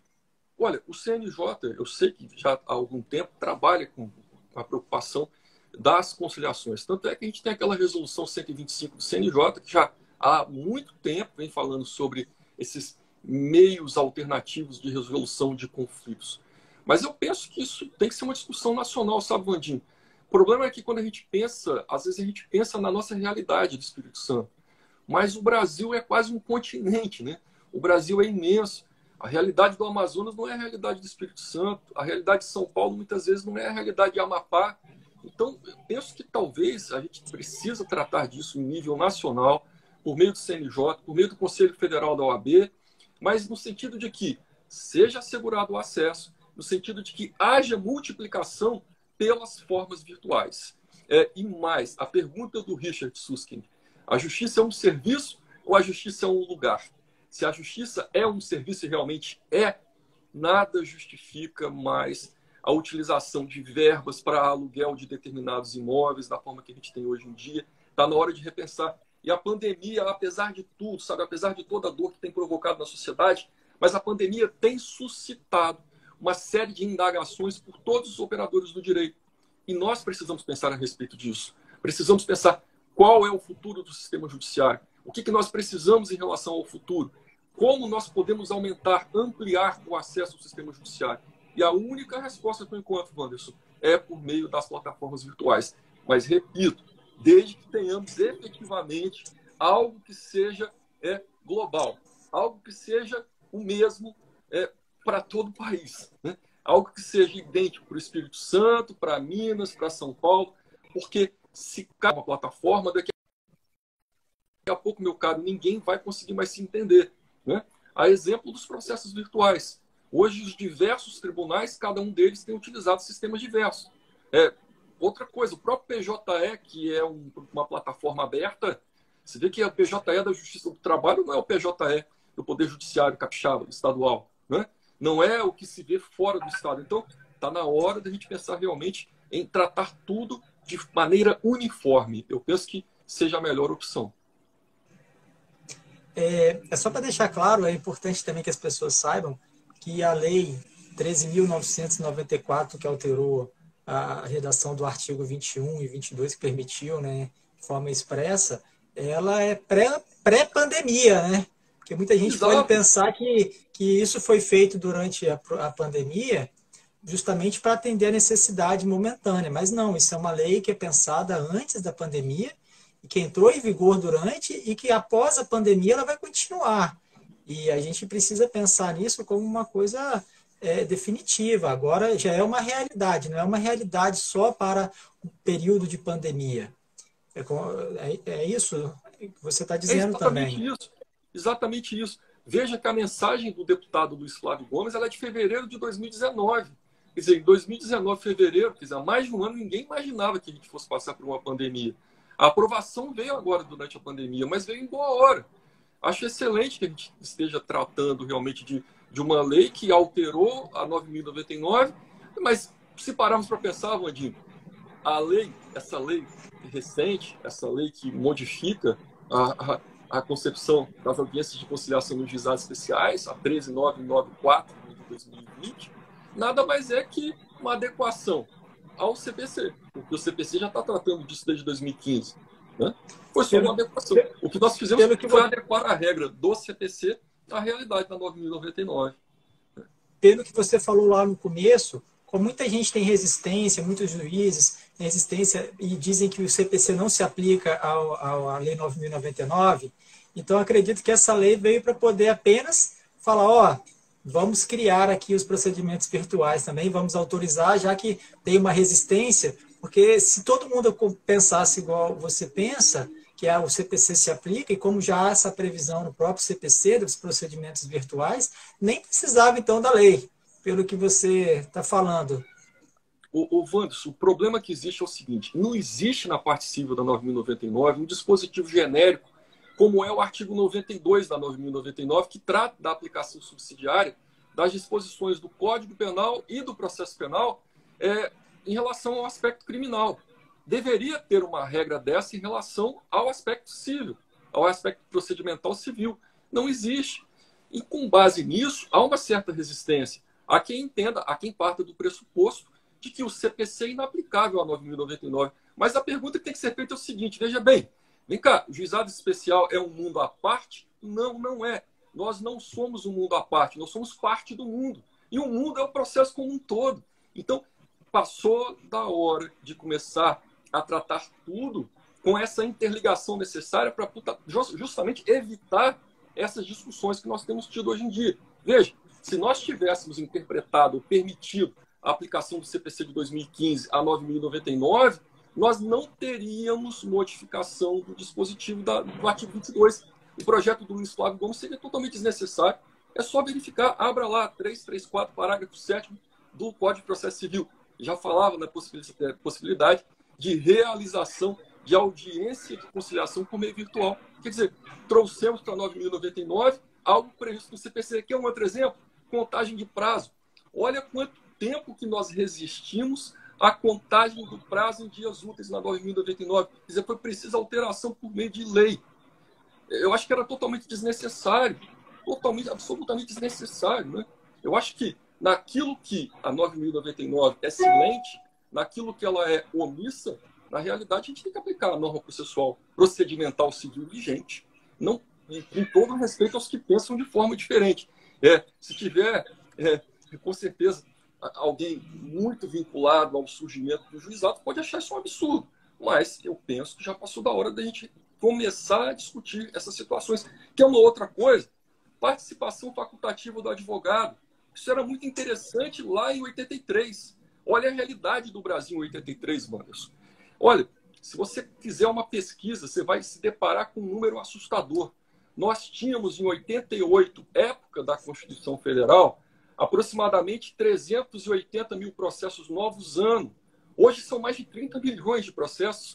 Speaker 3: Olha, o C N J, eu sei que já há algum tempo trabalha com a preocupação das conciliações. Tanto é que a gente tem aquela resolução cento e vinte e cinco do C N J, que já há muito tempo vem falando sobre esses meios alternativos de resolução de conflitos. Mas eu penso que isso tem que ser uma discussão nacional, sabe, Vandinho? O problema é que quando a gente pensa, às vezes a gente pensa na nossa realidade do Espírito Santo. Mas o Brasil é quase um continente, né? O Brasil é imenso. A realidade do Amazonas não é a realidade do Espírito Santo. A realidade de São Paulo, muitas vezes, não é a realidade de Amapá. Então, eu penso que talvez a gente precisa tratar disso em nível nacional, por meio do C N J, por meio do Conselho Federal da O A B, mas no sentido de que seja assegurado o acesso, no sentido de que haja multiplicação pelas formas virtuais. É, e mais, a pergunta do Richard Susskind: a justiça é um serviço ou a justiça é um lugar? Se a justiça é um serviço e realmente é, nada justifica mais a utilização de verbas para aluguel de determinados imóveis da forma que a gente tem hoje em dia. Está na hora de repensar. E a pandemia, apesar de tudo, sabe, apesar de toda a dor que tem provocado na sociedade, mas a pandemia tem suscitado uma série de indagações por todos os operadores do direito. E nós precisamos pensar a respeito disso. Precisamos pensar qual é o futuro do sistema judiciário. O que, que nós precisamos em relação ao futuro? Como nós podemos aumentar, ampliar o acesso ao sistema judiciário? E a única resposta, por enquanto, Wanderson, é por meio das plataformas virtuais. Mas, repito, desde que tenhamos efetivamente algo que seja é, global, algo que seja o mesmo é, para todo o país, né? Algo que seja idêntico para o Espírito Santo, para Minas, para São Paulo, porque se cai uma plataforma, daqui a pouco, meu caro, ninguém vai conseguir mais se entender, né? A exemplo dos processos virtuais. Hoje, os diversos tribunais, cada um deles tem utilizado sistemas diversos. É, outra coisa, o próprio P J E, que é um, uma plataforma aberta, você vê que a P J E da Justiça do Trabalho não é o P J E do Poder Judiciário capixaba, estadual, né? Não é o que se vê fora do Estado. Então, está na hora da gente pensar realmente em tratar tudo de maneira uniforme. Eu penso que seja a melhor opção.
Speaker 1: É, é só para deixar claro, é importante também que as pessoas saibam que a Lei treze mil novecentos e noventa e quatro, que alterou a redação do artigo vinte e um e vinte e dois, que permitiu, né, de forma expressa, ela é pré, pré-pandemia, né? Porque muita gente
Speaker 3: Exato.
Speaker 1: Pode pensar que, que isso foi feito durante a, a pandemia justamente para atender a necessidade momentânea. Mas não, isso é uma lei que é pensada antes da pandemia, e que entrou em vigor durante e que após a pandemia ela vai continuar. E a gente precisa pensar nisso como uma coisa é, definitiva. Agora já é uma realidade, não é uma realidade só para o período de pandemia. É, é, é isso que você está dizendo
Speaker 3: é exatamente
Speaker 1: também.
Speaker 3: Isso. Exatamente isso. Veja que a mensagem do deputado Luiz Flávio Gomes ela é de fevereiro de dois mil e dezenove. Quer dizer, em dois mil e dezenove, fevereiro, quer dizer, há mais de um ano, ninguém imaginava que a gente fosse passar por uma pandemia. A aprovação veio agora durante a pandemia, mas veio em boa hora. Acho excelente que a gente esteja tratando realmente de, de uma lei que alterou a nove mil e noventa e nove, mas se pararmos para pensar, Vandinho, a lei, essa lei recente, essa lei que modifica a, a a concepção das audiências de conciliação nos juizados especiais, a treze mil novecentos e noventa e quatro de dois mil e vinte, nada mais é que uma adequação ao C P C, porque o C P C já está tratando disso desde dois mil e quinze. Né? Foi só uma adequação. O que nós fizemos foi que... adequar a regra do C P C à realidade da nove mil e noventa e nove.
Speaker 1: Pelo que você falou lá no começo, como muita gente tem resistência, muitos juízes têm resistência e dizem que o C P C não se aplica ao, ao, à Lei nove mil e noventa e nove, então acredito que essa lei veio para poder apenas falar, ó, vamos criar aqui os procedimentos virtuais também, vamos autorizar, já que tem uma resistência, porque se todo mundo pensasse igual você pensa, que é o C P C se aplica, e como já há essa previsão no próprio C P C dos procedimentos virtuais, nem precisava então da lei, pelo que você está falando.
Speaker 3: O, o Wanderson, o problema que existe é o seguinte, não existe na parte civil da nove mil e noventa e nove um dispositivo genérico como é o artigo noventa e dois da nove mil e noventa e nove, que trata da aplicação subsidiária das disposições do Código Penal e do processo penal é, em relação ao aspecto criminal. Deveria ter uma regra dessa em relação ao aspecto civil, ao aspecto procedimental civil. Não existe. E com base nisso, há uma certa resistência. Há quem entenda, há quem parta do pressuposto de que o C P C é inaplicável à nove mil e noventa e nove. Mas a pergunta que tem que ser feita é o seguinte, veja bem, vem cá, o juizado especial é um mundo à parte? Não, não é. Nós não somos um mundo à parte, nós somos parte do mundo. E o mundo é o processo como um todo. Então, passou da hora de começar a tratar tudo com essa interligação necessária para justamente evitar essas discussões que nós temos tido hoje em dia. Veja, se nós tivéssemos interpretado ou permitido a aplicação do C P C de dois mil e quinze a nove mil e noventa e nove, nós não teríamos modificação do dispositivo da, do artigo vinte e dois. O projeto do Luiz Flávio Gomes seria totalmente desnecessário. É só verificar, abra lá trezentos e trinta e quatro, parágrafo sétimo do Código de Processo Civil. Já falava na possibilidade de realização de audiência de conciliação por meio virtual. Quer dizer, trouxemos para nove mil e noventa e nove algo previsto no C P C. Aqui é um outro exemplo, contagem de prazo. Olha quanto tempo que nós resistimos à contagem do prazo em dias úteis na nove mil e noventa e nove. Quer dizer, foi preciso alteração por meio de lei. Eu acho que era totalmente desnecessário. Totalmente, absolutamente desnecessário. Né? Eu acho que naquilo que a nove mil e noventa e nove é silente, naquilo que ela é omissa, na realidade a gente tem que aplicar a norma processual procedimental civil vigente. Não, com todo respeito aos que pensam de forma diferente. É, se tiver, é, com certeza, alguém muito vinculado ao surgimento do juizado pode achar isso um absurdo. Mas eu penso que já passou da hora da gente começar a discutir essas situações. Que é uma outra coisa, participação facultativa do advogado. Isso era muito interessante lá em oitenta e três. Olha a realidade do Brasil em oitenta e três, Wanderson. Olha, se você fizer uma pesquisa, você vai se deparar com um número assustador. Nós tínhamos, em oitenta e oito, época da Constituição Federal, aproximadamente trezentos e oitenta mil processos novos ano. Hoje são mais de trinta milhões de processos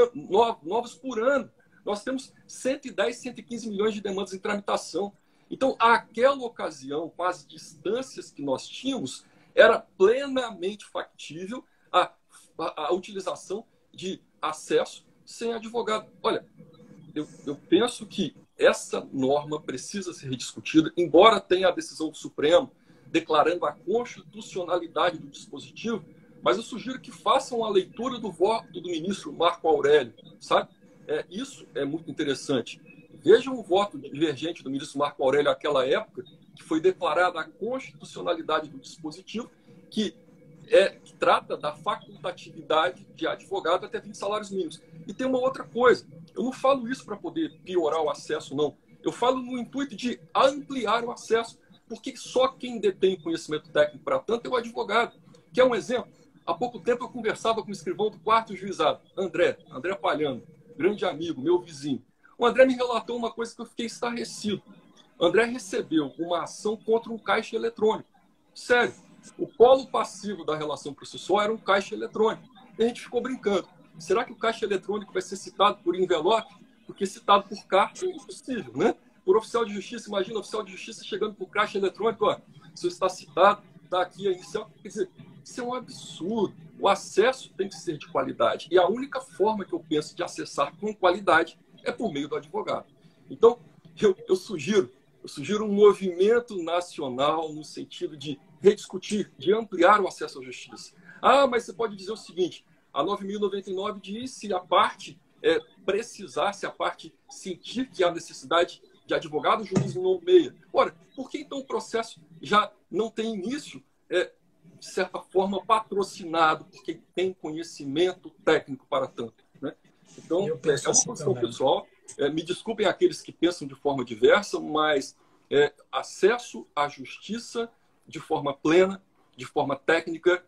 Speaker 3: novos por ano. Nós temos cento e dez, cento e quinze milhões de demandas em tramitação. Então, àquela ocasião, com as distâncias que nós tínhamos, era plenamente factível a, a, a utilização de acesso sem advogado. Olha, eu, eu penso que essa norma precisa ser rediscutida, embora tenha a decisão do Supremo declarando a constitucionalidade do dispositivo, mas eu sugiro que façam a leitura do voto do ministro Marco Aurélio, sabe? É, isso é muito interessante. Vejam o voto divergente do ministro Marco Aurélio naquela época, que foi declarada a constitucionalidade do dispositivo, que, é, que trata da facultatividade de advogado até vinte salários mínimos. E tem uma outra coisa, eu não falo isso para poder piorar o acesso, não. Eu falo no intuito de ampliar o acesso, porque só quem detém conhecimento técnico para tanto é o advogado. Quer um exemplo? Há pouco tempo eu conversava com o escrivão do quarto juizado, André, André Palhano, grande amigo, meu vizinho. O André me relatou uma coisa que eu fiquei estarrecido. O André recebeu uma ação contra um caixa eletrônico. Sério, o polo passivo da relação processual era um caixa eletrônico. E a gente ficou brincando. Será que o caixa eletrônico vai ser citado por envelope? Porque citado por carta é impossível, né? Por oficial de justiça, imagina o oficial de justiça chegando por caixa eletrônico, ó, se está citado, está aqui a inicial. Quer dizer, isso é um absurdo. O acesso tem que ser de qualidade. E a única forma que eu penso de acessar com qualidade é por meio do advogado. Então, eu, eu sugiro, eu sugiro um movimento nacional no sentido de rediscutir, de ampliar o acesso à justiça. Ah, mas você pode dizer o seguinte, a nove mil e noventa e nove diz se a parte é, precisar, se a parte sentir que há necessidade de advogado, o juiz nomeia. Ora, por que então o processo já não tem início, é, de certa forma, patrocinado, porque tem conhecimento técnico para tanto? Né? Então, é uma posição assim pessoal. É, me desculpem aqueles que pensam de forma diversa, mas é, acesso à justiça de forma plena, de forma técnica,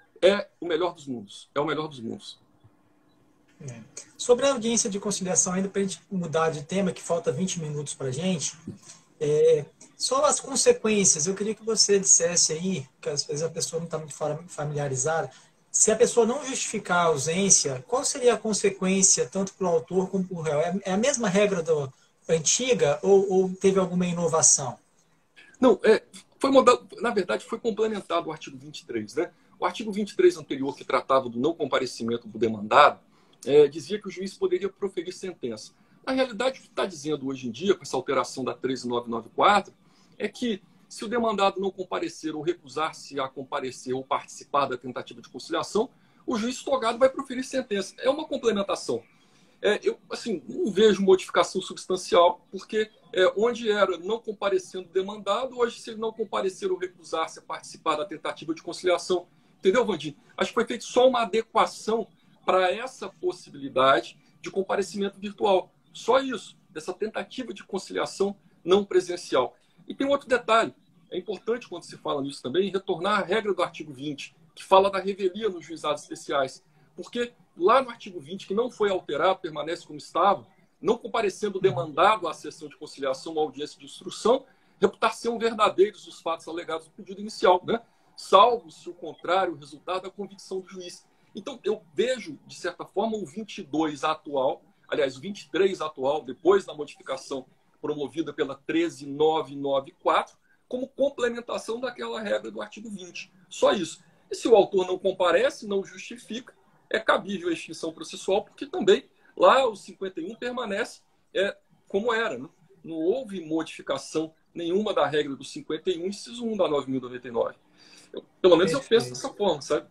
Speaker 3: é o melhor dos mundos. É o melhor dos mundos.
Speaker 1: É. Sobre a audiência de conciliação, ainda para a gente mudar de tema, que falta vinte minutos para a gente, é, só as consequências, eu queria que você dissesse aí, que às vezes a pessoa não está muito familiarizada, se a pessoa não justificar a ausência, qual seria a consequência tanto para o autor como para o réu? É a mesma regra do, antiga ou, ou teve alguma inovação?
Speaker 3: Não, é, foi mudado, na verdade foi complementado o artigo vinte e três. Né? O artigo vinte e três anterior, que tratava do não comparecimento do demandado, É, dizia que o juiz poderia proferir sentença. Na realidade, o que está dizendo hoje em dia, com essa alteração da treze mil novecentos e noventa e quatro, é que se o demandado não comparecer ou recusar-se a comparecer ou participar da tentativa de conciliação, o juiz togado vai proferir sentença. É uma complementação. É, eu, assim, não vejo modificação substancial, porque é, onde era não comparecendo demandado, hoje, se ele não comparecer ou recusar-se a participar da tentativa de conciliação, entendeu, Vandinho? Acho que foi feita só uma adequação para essa possibilidade de comparecimento virtual. Só isso, dessa tentativa de conciliação não presencial. E tem um outro detalhe, é importante quando se fala nisso também, retornar à regra do artigo vinte, que fala da revelia nos juizados especiais. Porque lá no artigo vinte, que não foi alterado, permanece como estava, não comparecendo demandado à sessão de conciliação ou audiência de instrução, reputar ser um verdadeiros os fatos alegados no pedido inicial, né? Salvo se o contrário, o resultado da convicção do juiz. Então, eu vejo, de certa forma, o vinte e dois atual, aliás, o vinte e três atual, depois da modificação promovida pela treze mil novecentos e noventa e quatro, como complementação daquela regra do artigo vinte. Só isso. E se o autor não comparece, não justifica, é cabível a extinção processual, porque também lá o cinquenta e um permanece é, como era. Né? Não houve modificação nenhuma da regra do cinquenta e um, inciso um da nove mil e noventa e nove. Eu, pelo menos Perfeito. Eu penso dessa forma, sabe?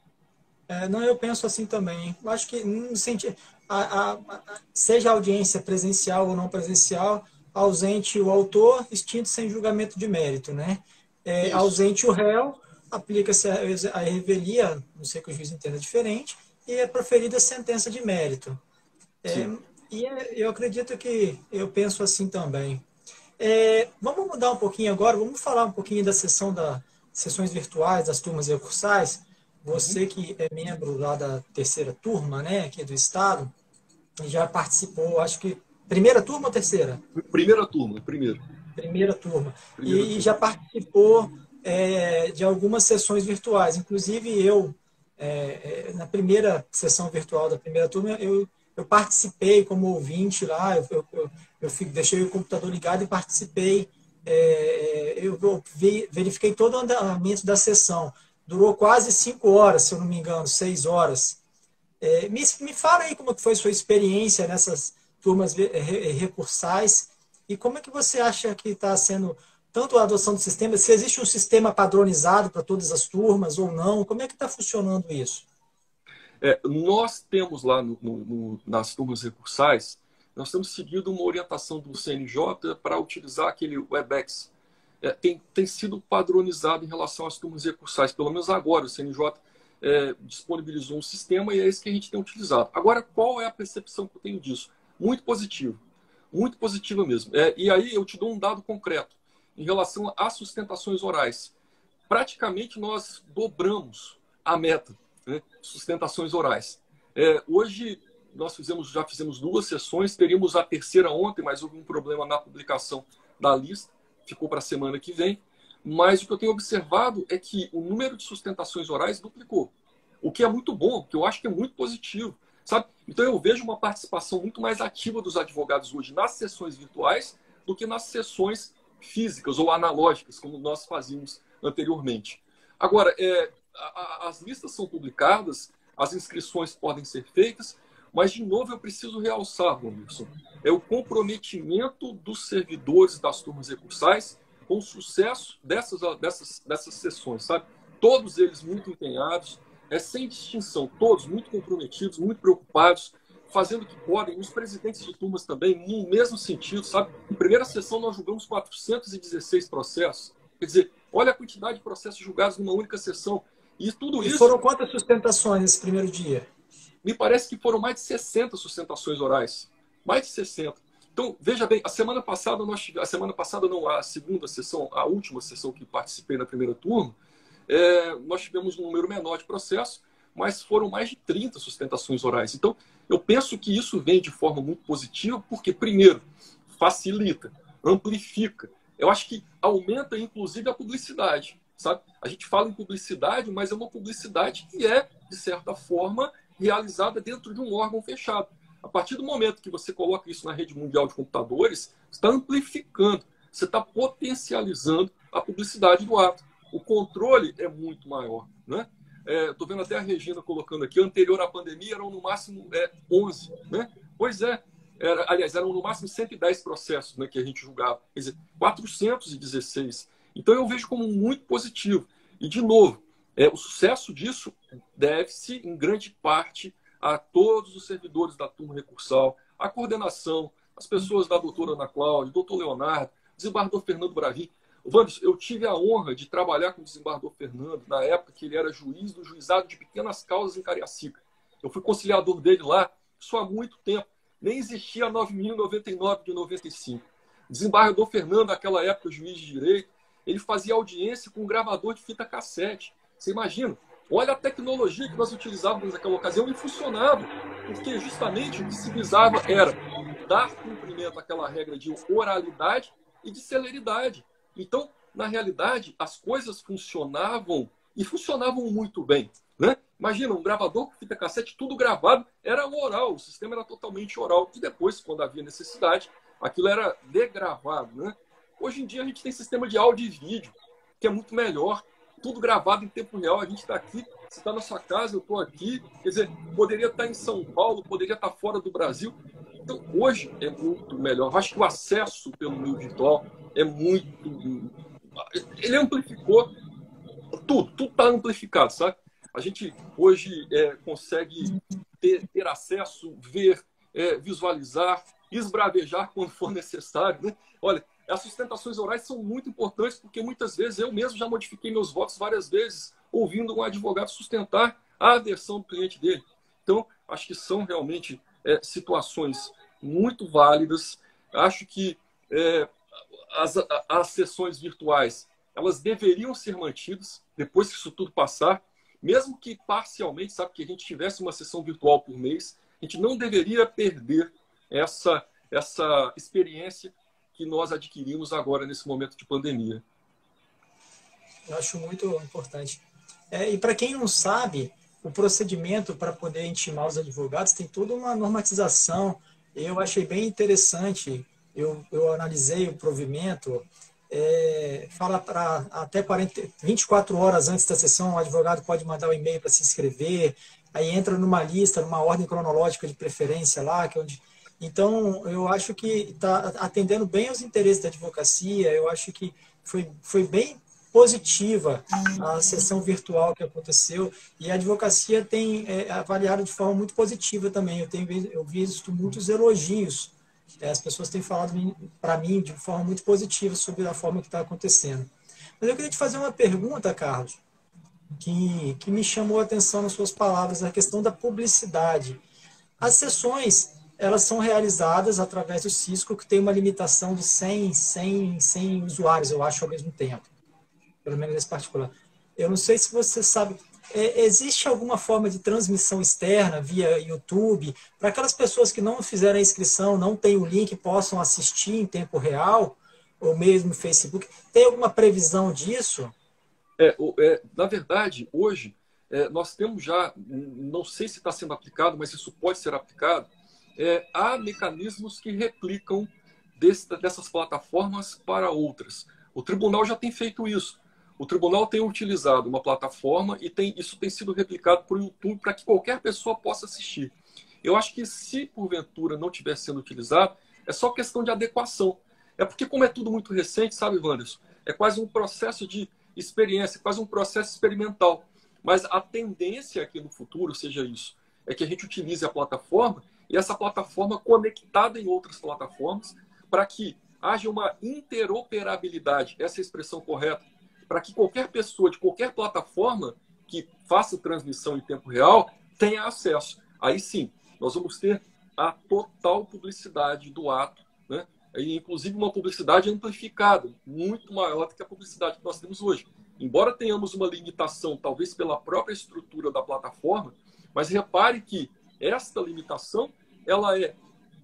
Speaker 1: É, não, eu penso assim também. Eu acho que no sentido, a, a, a, seja a audiência presencial ou não presencial, ausente o autor, extinto sem julgamento de mérito, né? É, ausente o réu, aplica-se a, a revelia, não sei que o juiz entenda diferente, e é proferida a sentença de mérito. É, e é, eu acredito que eu penso assim também. É, vamos mudar um pouquinho agora, vamos falar um pouquinho da sessão das sessões virtuais, das turmas recursais. Você que é membro lá da terceira turma, né, aqui do Estado, já participou, acho que, primeira turma ou terceira?
Speaker 3: Primeira turma, primeira.
Speaker 1: Primeira turma.
Speaker 3: Primeira
Speaker 1: e
Speaker 3: turma.
Speaker 1: já participou é, de algumas sessões virtuais. Inclusive, eu, é, é, na primeira sessão virtual da primeira turma, eu, eu participei como ouvinte lá, eu, eu, eu, eu deixei o computador ligado e participei. É, eu vi, verifiquei todo o andamento da sessão. Durou quase cinco horas, se eu não me engano, seis horas. É, me, me fala aí como foi a sua experiência nessas turmas recursais e como é que você acha que está sendo tanto a adoção do sistema, se existe um sistema padronizado para todas as turmas ou não, como é que está funcionando isso?
Speaker 3: É, nós temos lá no, no, nas turmas recursais, nós temos seguido uma orientação do C N J para utilizar aquele WebEx. É, tem, tem sido padronizado em relação às turmas recursais, pelo menos agora o C N J é, disponibilizou um sistema e é esse que a gente tem utilizado. Agora, qual é a percepção que eu tenho disso? Muito positivo, muito positiva mesmo. É, e aí eu te dou um dado concreto em relação às sustentações orais. Praticamente nós dobramos a meta, né, sustentações orais. É, hoje nós fizemos, já fizemos duas sessões, teríamos a terceira ontem, mas houve um problema na publicação da lista. Ficou para a semana que vem, mas o que eu tenho observado é que o número de sustentações orais duplicou, o que é muito bom, que eu acho que é muito positivo, sabe? Então eu vejo uma participação muito mais ativa dos advogados hoje nas sessões virtuais do que nas sessões físicas ou analógicas, como nós fazíamos anteriormente. Agora, é, a, a, as listas são publicadas, as inscrições podem ser feitas, mas, de novo, eu preciso realçar, Wilson, é o comprometimento dos servidores das turmas recursais com o sucesso dessas, dessas, dessas sessões, sabe? Todos eles muito empenhados, é, sem distinção, todos muito comprometidos, muito preocupados, fazendo o que podem, os presidentes de turmas também, no mesmo sentido, sabe? Em primeira sessão, nós julgamos quatrocentos e dezesseis processos. Quer dizer, olha a quantidade de processos julgados numa única sessão. E tudo isso...
Speaker 1: E foram quantas sustentações nesse primeiro dia?
Speaker 3: Me parece que foram mais de sessenta sustentações orais. Mais de sessenta. Então, veja bem, a semana passada, nós tivemos, a semana passada não, a segunda sessão, a última sessão que participei na primeira turma, é, nós tivemos um número menor de processos, mas foram mais de trinta sustentações orais. Então, eu penso que isso vem de forma muito positiva, porque, primeiro, facilita, amplifica. Eu acho que aumenta, inclusive, a publicidade, sabe? A gente fala em publicidade, mas é uma publicidade que é, de certa forma, realizada dentro de um órgão fechado. A partir do momento que você coloca isso na rede mundial de computadores, você está amplificando, você está potencializando a publicidade do ato. O controle é muito maior, né? Estou é, vendo até a Regina colocando aqui, anterior à pandemia eram no máximo é, onze, né? Pois é, era, aliás, eram no máximo cento e dez processos, né, que a gente julgava, quer dizer, quatrocentos e dezesseis. Então eu vejo como muito positivo. E, de novo, É, o sucesso disso deve-se, em grande parte, a todos os servidores da turma recursal, a coordenação, as pessoas da doutora Ana Cláudia, doutor Leonardo, desembargador Fernando Bravin. Wanderson, eu tive a honra de trabalhar com o desembargador Fernando na época que ele era juiz do juizado de pequenas causas em Cariacica. Eu fui conciliador dele lá, isso há muito tempo. Nem existia a nove mil e noventa e nove de noventa e cinco. O desembargador Fernando, naquela época, juiz de direito, ele fazia audiência com um gravador de fita cassete. Você imagina? Olha a tecnologia que nós utilizávamos naquela ocasião e funcionava. Porque justamente o que se visava era dar cumprimento àquela regra de oralidade e de celeridade. Então, na realidade, as coisas funcionavam e funcionavam muito bem, né? Imagina, um gravador com fita cassete, tudo gravado, era oral, o sistema era totalmente oral. E depois, quando havia necessidade, aquilo era degravado, né? Hoje em dia a gente tem sistema de áudio e vídeo, que é muito melhor, tudo gravado em tempo real. A gente está aqui, você está na sua casa, eu estou aqui, quer dizer, poderia estar em São Paulo, poderia estar fora do Brasil. Então, hoje é muito melhor. Eu acho que o acesso pelo meio virtual é muito... Ele amplificou tudo, tudo está amplificado, sabe? A gente hoje é, consegue ter, ter acesso, ver, é, visualizar, esbravejar quando for necessário, né? Olha, as sustentações orais são muito importantes porque muitas vezes eu mesmo já modifiquei meus votos várias vezes ouvindo um advogado sustentar a versão do cliente dele. Então, acho que são realmente é, situações muito válidas. Acho que é, as, as sessões virtuais elas deveriam ser mantidas depois que isso tudo passar, mesmo que parcialmente, sabe, que a gente tivesse uma sessão virtual por mês, a gente não deveria perder essa, essa experiência que nós adquirimos agora nesse momento de pandemia.
Speaker 1: Eu acho muito importante. É, e para quem não sabe, o procedimento para poder intimar os advogados tem toda uma normatização. Eu achei bem interessante, eu, eu analisei o provimento, é, fala para até quarenta, vinte e quatro horas antes da sessão, o advogado pode mandar um e-mail para se inscrever, aí entra numa lista, numa ordem cronológica de preferência lá, que é onde... Então, eu acho que está atendendo bem aos interesses da advocacia, eu acho que foi, foi bem positiva a sessão virtual que aconteceu, e a advocacia tem é, avaliado de forma muito positiva também. Eu tenho eu visto muitos elogios, é, as pessoas têm falado para mim de forma muito positiva sobre a forma que está acontecendo. Mas eu queria te fazer uma pergunta, Carlos, que, que me chamou a atenção nas suas palavras, a questão da publicidade. As sessões, elas são realizadas através do Cisco, que tem uma limitação de cem, cem, cem usuários, eu acho, ao mesmo tempo. Pelo menos nesse particular. Eu não sei se você sabe, é, existe alguma forma de transmissão externa via YouTube, para aquelas pessoas que não fizeram a inscrição, não têm o link, possam assistir em tempo real, ou mesmo no Facebook? Tem alguma previsão disso?
Speaker 3: É, é, na verdade, hoje, é, nós temos já, não sei se está sendo aplicado, mas isso pode ser aplicado, é, há mecanismos que replicam desse, dessas plataformas para outras. O tribunal já tem feito isso. O tribunal tem utilizado uma plataforma e tem, isso tem sido replicado por YouTube para que qualquer pessoa possa assistir. Eu acho que se porventura não estiver sendo utilizado, é só questão de adequação. É porque como é tudo muito recente, sabe, Wanderson? É quase um processo de experiência, quase um processo experimental. Mas a tendência aqui no futuro seja isso, é que a gente utilize a plataforma e essa plataforma conectada em outras plataformas para que haja uma interoperabilidade, essa é a expressão correta, para que qualquer pessoa de qualquer plataforma que faça transmissão em tempo real tenha acesso. Aí sim, nós vamos ter a total publicidade do ato, né? E, inclusive uma publicidade amplificada, muito maior do que a publicidade que nós temos hoje. Embora tenhamos uma limitação, talvez pela própria estrutura da plataforma, mas repare que esta limitação, ela é,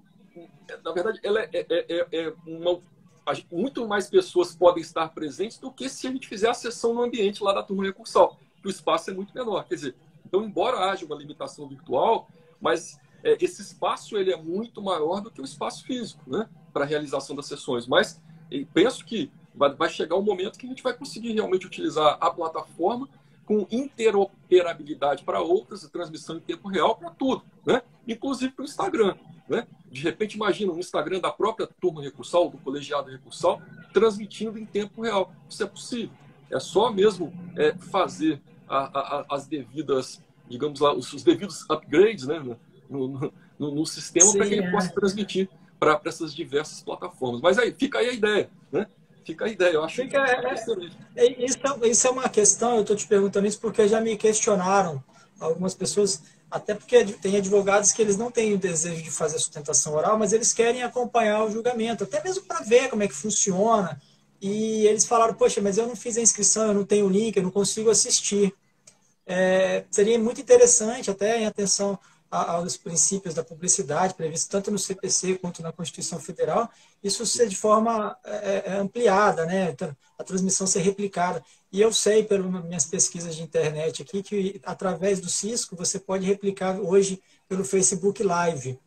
Speaker 3: na verdade, ela é, é, é, é uma... muito mais pessoas podem estar presentes do que se a gente fizer a sessão no ambiente lá da turma recursal, que o espaço é muito menor. Quer dizer, então, embora haja uma limitação virtual, mas é, esse espaço ele é muito maior do que o espaço físico, né, para a realização das sessões. Mas penso que vai, vai chegar um momento que a gente vai conseguir realmente utilizar a plataforma com interoperabilidade para outras e transmissão em tempo real para tudo, né? Inclusive para o Instagram. Né? De repente, imagina um Instagram da própria turma recursal, do colegiado recursal, transmitindo em tempo real. Isso é possível. É só mesmo é, fazer a, a, as devidas digamos lá, os, os devidos upgrades, né, no, no, no, no sistema para que ele
Speaker 1: é.
Speaker 3: possa transmitir para essas diversas plataformas. Mas aí, fica aí a ideia, né? Fica a ideia, eu acho,
Speaker 1: Fica,
Speaker 3: acho
Speaker 1: é,
Speaker 3: excelente.
Speaker 1: é, isso, isso é uma questão, eu estou te perguntando isso porque já me questionaram algumas pessoas, até porque tem advogados que eles não têm o desejo de fazer sustentação oral, mas eles querem acompanhar o julgamento, até mesmo para ver como é que funciona. E eles falaram, poxa, mas eu não fiz a inscrição, eu não tenho o link, eu não consigo assistir. É, seria muito interessante, até em atenção aos princípios da publicidade, previsto tanto no C P C quanto na Constituição Federal, isso ser de forma é, ampliada, né? A transmissão ser replicada. E eu sei, pelas minhas pesquisas de internet aqui, que através do Cisco você pode replicar hoje pelo Facebook Live.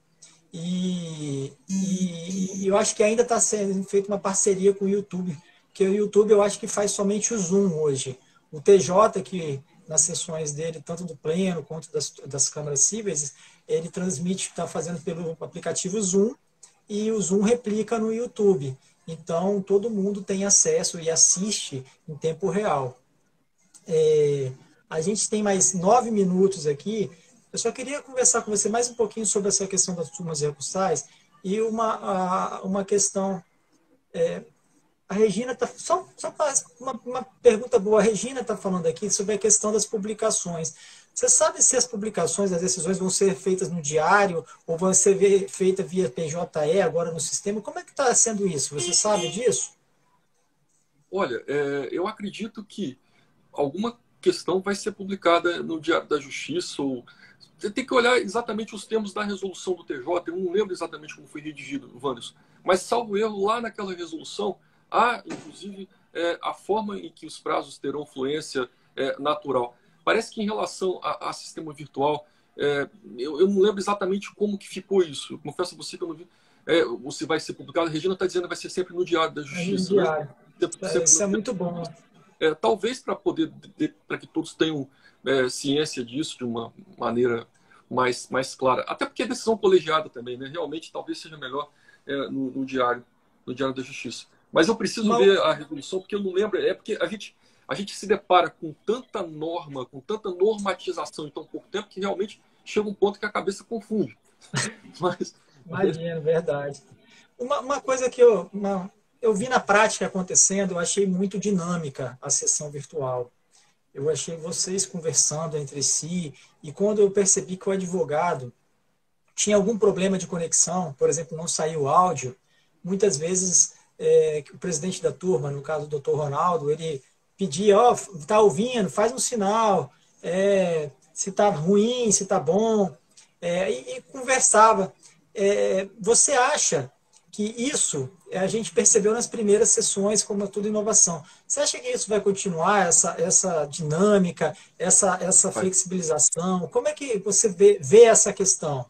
Speaker 1: E, e, e eu acho que ainda está sendo feita uma parceria com o YouTube, porque o YouTube eu acho que faz somente o Zoom hoje. O T J, que nas sessões dele, tanto do Pleno quanto das, das câmaras cíveis, ele transmite, está fazendo pelo aplicativo Zoom, e o Zoom replica no YouTube. Então, todo mundo tem acesso e assiste em tempo real. É, a gente tem mais nove minutos aqui. Eu só queria conversar com você mais um pouquinho sobre essa questão das turmas recursais e uma, a, uma questão... É, a Regina está... Só, só uma, uma pergunta boa. A Regina está falando aqui sobre a questão das publicações. Você sabe se as publicações, as decisões vão ser feitas no diário ou vão ser feitas via P J E agora no sistema? Como é que está sendo isso? Você sabe disso?
Speaker 3: Olha, é, eu acredito que alguma questão vai ser publicada no Diário da Justiça. Ou... Você tem que olhar exatamente os termos da resolução do T J. Eu não lembro exatamente como foi redigido, Wanderson. Mas, salvo erro, lá naquela resolução, há, inclusive, é, a forma em que os prazos terão fluência é, natural. Parece que em relação a, a sistema virtual, é, eu, eu não lembro exatamente como que ficou isso. Eu confesso a você que eu não vi. É, ou se vai ser publicado. A Regina está dizendo que vai ser sempre no Diário da Justiça.
Speaker 1: É no diário.
Speaker 3: Né? Sempre, sempre
Speaker 1: Isso
Speaker 3: no...
Speaker 1: é muito bom.
Speaker 3: É, talvez para poder, para que todos tenham é, ciência disso de uma maneira mais, mais clara. Até porque é decisão colegiada também, né? Realmente, talvez seja melhor é, no, no diário, no Diário da Justiça. Mas eu preciso Mal... ver a resolução, porque eu não lembro. É porque a gente, a gente se depara com tanta norma, com tanta normatização em tão pouco tempo, que realmente chega um ponto que a cabeça confunde. Mas...
Speaker 1: Imagina, verdade. Uma, uma coisa que eu, uma, eu vi na prática acontecendo, eu achei muito dinâmica a sessão virtual. Eu achei vocês conversando entre si, e quando eu percebi que o advogado tinha algum problema de conexão, por exemplo, não saiu o áudio, muitas vezes é, o presidente da turma, no caso do doutor Ronaldo, ele pedia, ó, oh, tá ouvindo, faz um sinal, é, se está ruim, se está bom, é, e, e conversava. É, você acha que isso a gente percebeu nas primeiras sessões como tudo inovação? Você acha que isso vai continuar, essa, essa dinâmica, essa, essa flexibilização? Como é que você vê, vê essa questão?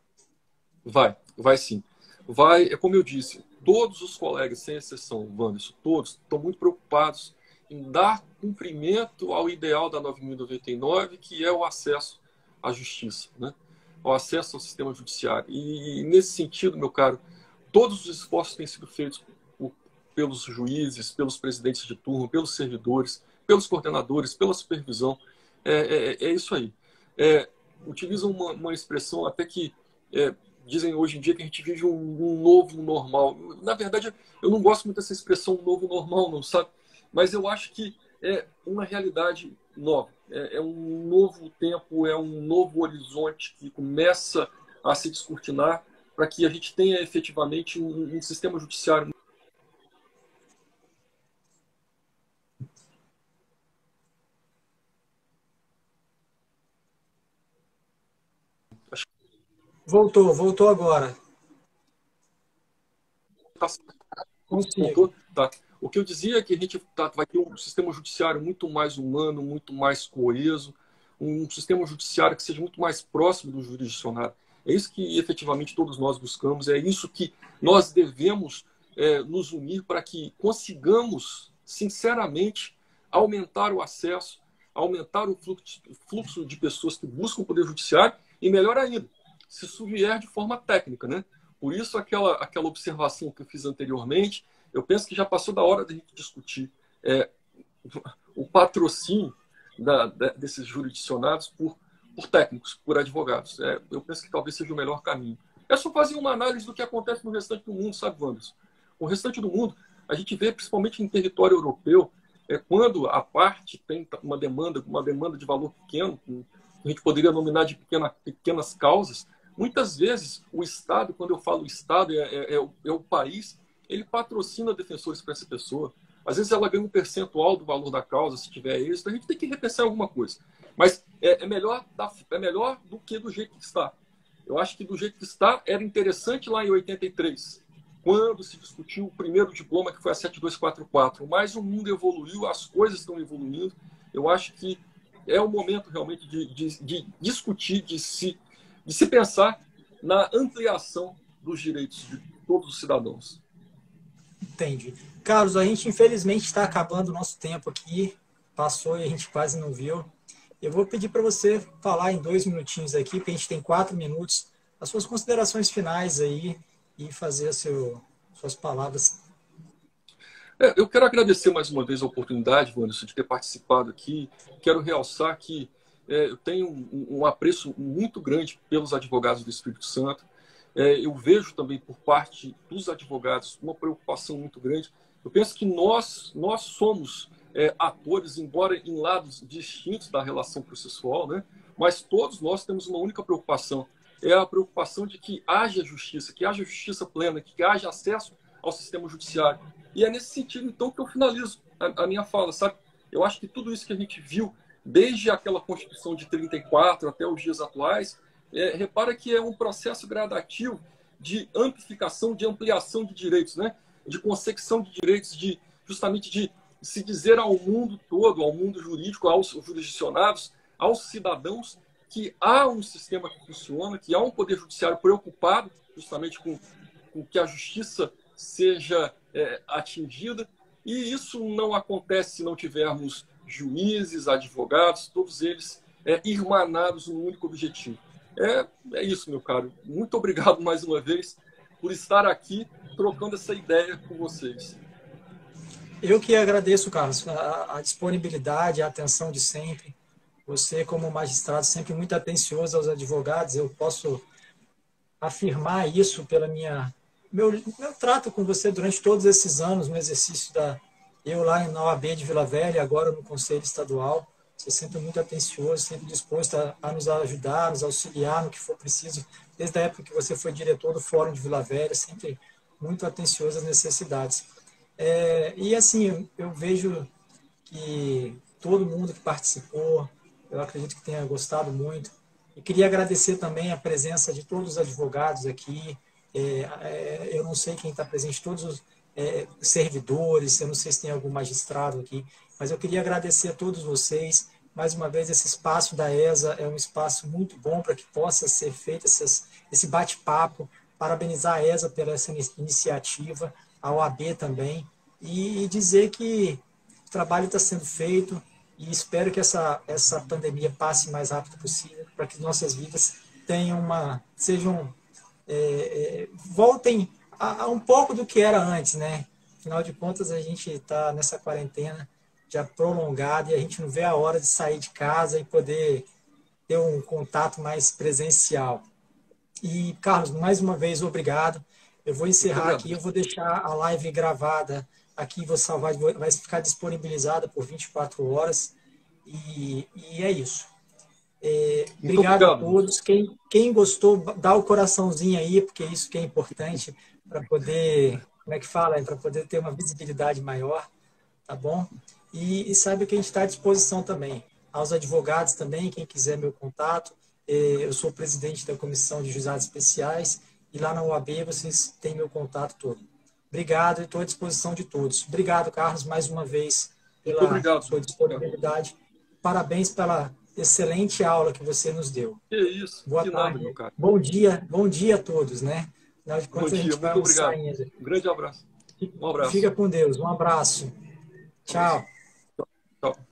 Speaker 3: Vai, vai sim. Vai, é como eu disse, todos os colegas, sem exceção, Wanderson, todos estão muito preocupados em dar cumprimento ao ideal da nove mil e noventa e nove, que é o acesso à justiça, né? O acesso ao sistema judiciário. E, nesse sentido, meu caro, todos os esforços têm sido feitos por, pelos juízes, pelos presidentes de turma, pelos servidores, pelos coordenadores, pela supervisão. É, é, é isso aí. É, utilizam uma, uma expressão até que é, dizem hoje em dia que a gente vive um, um novo normal. Na verdade, eu não gosto muito dessa expressão novo normal, não, sabe? Mas eu acho que é uma realidade nova. É, é um novo tempo, é um novo horizonte que começa a se descortinar para que a gente tenha efetivamente um, um sistema judiciário.
Speaker 1: Voltou, voltou agora.
Speaker 3: Tá, voltou? Tá. O que eu dizia é que a gente tá, vai ter um sistema judiciário muito mais humano, muito mais coeso, um sistema judiciário que seja muito mais próximo do jurisdicionário. É isso que efetivamente todos nós buscamos, é isso que nós devemos é, nos unir para que consigamos, sinceramente, aumentar o acesso, aumentar o fluxo, fluxo de pessoas que buscam o Poder Judiciário e, melhor ainda, se isso vier de forma técnica, né? Por isso, aquela, aquela observação que eu fiz anteriormente, eu penso que já passou da hora da gente discutir é, o patrocínio da, da, desses jurisdicionados por por técnicos, por advogados. É, eu penso que talvez seja o melhor caminho. É só fazer uma análise do que acontece no restante do mundo, sabe, Wanderson? O restante do mundo, a gente vê, principalmente em território europeu, é, quando a parte tem uma demanda, uma demanda de valor pequeno, a gente poderia nominar de pequena, pequenas causas, muitas vezes o Estado, quando eu falo Estado, é, é, é, o, é o país, ele patrocina defensores para essa pessoa. Às vezes ela ganha um percentual do valor da causa, se tiver êxito, a gente tem que repensar alguma coisa. Mas é, é, melhor, é melhor do que do jeito que está. Eu acho que do jeito que está era interessante lá em oitenta e três, quando se discutiu o primeiro diploma, que foi a sete dois quatro quatro. Mas o mundo evoluiu, as coisas estão evoluindo. Eu acho que é o momento realmente de, de, de discutir, de se, de se pensar na ampliação dos direitos de todos os cidadãos.
Speaker 1: Entendi. Carlos, a gente infelizmente está acabando o nosso tempo aqui. Passou e a gente quase não viu. Eu vou pedir para você falar em dois minutinhos aqui, porque a gente tem quatro minutos, as suas considerações finais aí e fazer a seu, suas palavras.
Speaker 3: É, eu quero agradecer mais uma vez a oportunidade, Wanderson, de ter participado aqui. Quero realçar que é, eu tenho um, um apreço muito grande pelos advogados do Espírito Santo. É, eu vejo também por parte dos advogados uma preocupação muito grande. Eu penso que nós, nós somos é, atores, embora em lados distintos da relação processual, né? Mas todos nós temos uma única preocupação. É a preocupação de que haja justiça, que haja justiça plena, que haja acesso ao sistema judiciário. E é nesse sentido, então, que eu finalizo a, a minha fala, sabe? Eu acho que tudo isso que a gente viu, desde aquela Constituição de trinta e quatro até os dias atuais, É, repara que é um processo gradativo de amplificação, de ampliação de direitos, né? De consecução de direitos, de justamente de se dizer ao mundo todo, ao mundo jurídico, aos jurisdicionados, aos cidadãos, que há um sistema que funciona, que há um poder judiciário preocupado justamente com, com que a justiça seja é, atingida, e isso não acontece se não tivermos juízes, advogados, todos eles é, irmanados num único objetivo. É, é isso, meu caro. Muito obrigado mais uma vez por estar aqui trocando essa ideia com vocês.
Speaker 1: Eu que agradeço, Carlos, a, a disponibilidade, a atenção de sempre. Você, como magistrado, sempre muito atencioso aos advogados. Eu posso afirmar isso pela minha meu, meu trato com você durante todos esses anos no exercício da eu lá na O A B de Vila Velha, agora no Conselho Estadual. Você sempre muito atencioso, sempre disposto a, a nos ajudar, a nos auxiliar no que for preciso, desde a época que você foi diretor do Fórum de Vila Velha, sempre muito atencioso às necessidades. É, e assim, eu, eu vejo que todo mundo que participou, eu acredito que tenha gostado muito. E queria agradecer também a presença de todos os advogados aqui. É, é, eu não sei quem está presente, todos os é, servidores, eu não sei se tem algum magistrado aqui, mas eu queria agradecer a todos vocês. Mais uma vez, esse espaço da E S A é um espaço muito bom para que possa ser feito essas, esse bate-papo. Parabenizar a E S A pela essa iniciativa, a O A B também, e dizer que o trabalho está sendo feito e espero que essa, essa pandemia passe o mais rápido possível para que nossas vidas tenham uma, sejam, é, é, voltem a, a um pouco do que era antes, né? Afinal de contas, a gente está nessa quarentena já prolongada e a gente não vê a hora de sair de casa e poder ter um contato mais presencial. E, Carlos, mais uma vez, obrigado. Eu vou encerrar aqui, eu vou deixar a live gravada aqui, vou salvar, vai ficar disponibilizada por vinte e quatro horas. E, e é isso. É, obrigado, obrigado a todos. Quem, quem gostou, dá o coraçãozinho aí, porque isso que é importante para poder, como é que fala? Para poder ter uma visibilidade maior, tá bom? E, e saiba que a gente está à disposição também. Aos advogados também, quem quiser meu contato. Eu sou presidente da Comissão de Juizados Especiais e lá na O A B vocês têm meu contato todo. Obrigado e estou à disposição de todos. Obrigado, Carlos, mais uma vez pela
Speaker 3: Obrigado.
Speaker 1: sua disponibilidade. Parabéns pela excelente aula que você nos deu.
Speaker 3: Que isso.
Speaker 1: Boa
Speaker 3: que
Speaker 1: tarde.
Speaker 3: Nada, meu cara.
Speaker 1: Bom dia, bom dia a todos, né? Afinal de contas,
Speaker 3: bom dia,
Speaker 1: a gente vai
Speaker 3: muito obrigado.
Speaker 1: Ainda.
Speaker 3: Um grande abraço. Um abraço.
Speaker 1: Fica com Deus. Um abraço. Tchau.
Speaker 3: Tchau.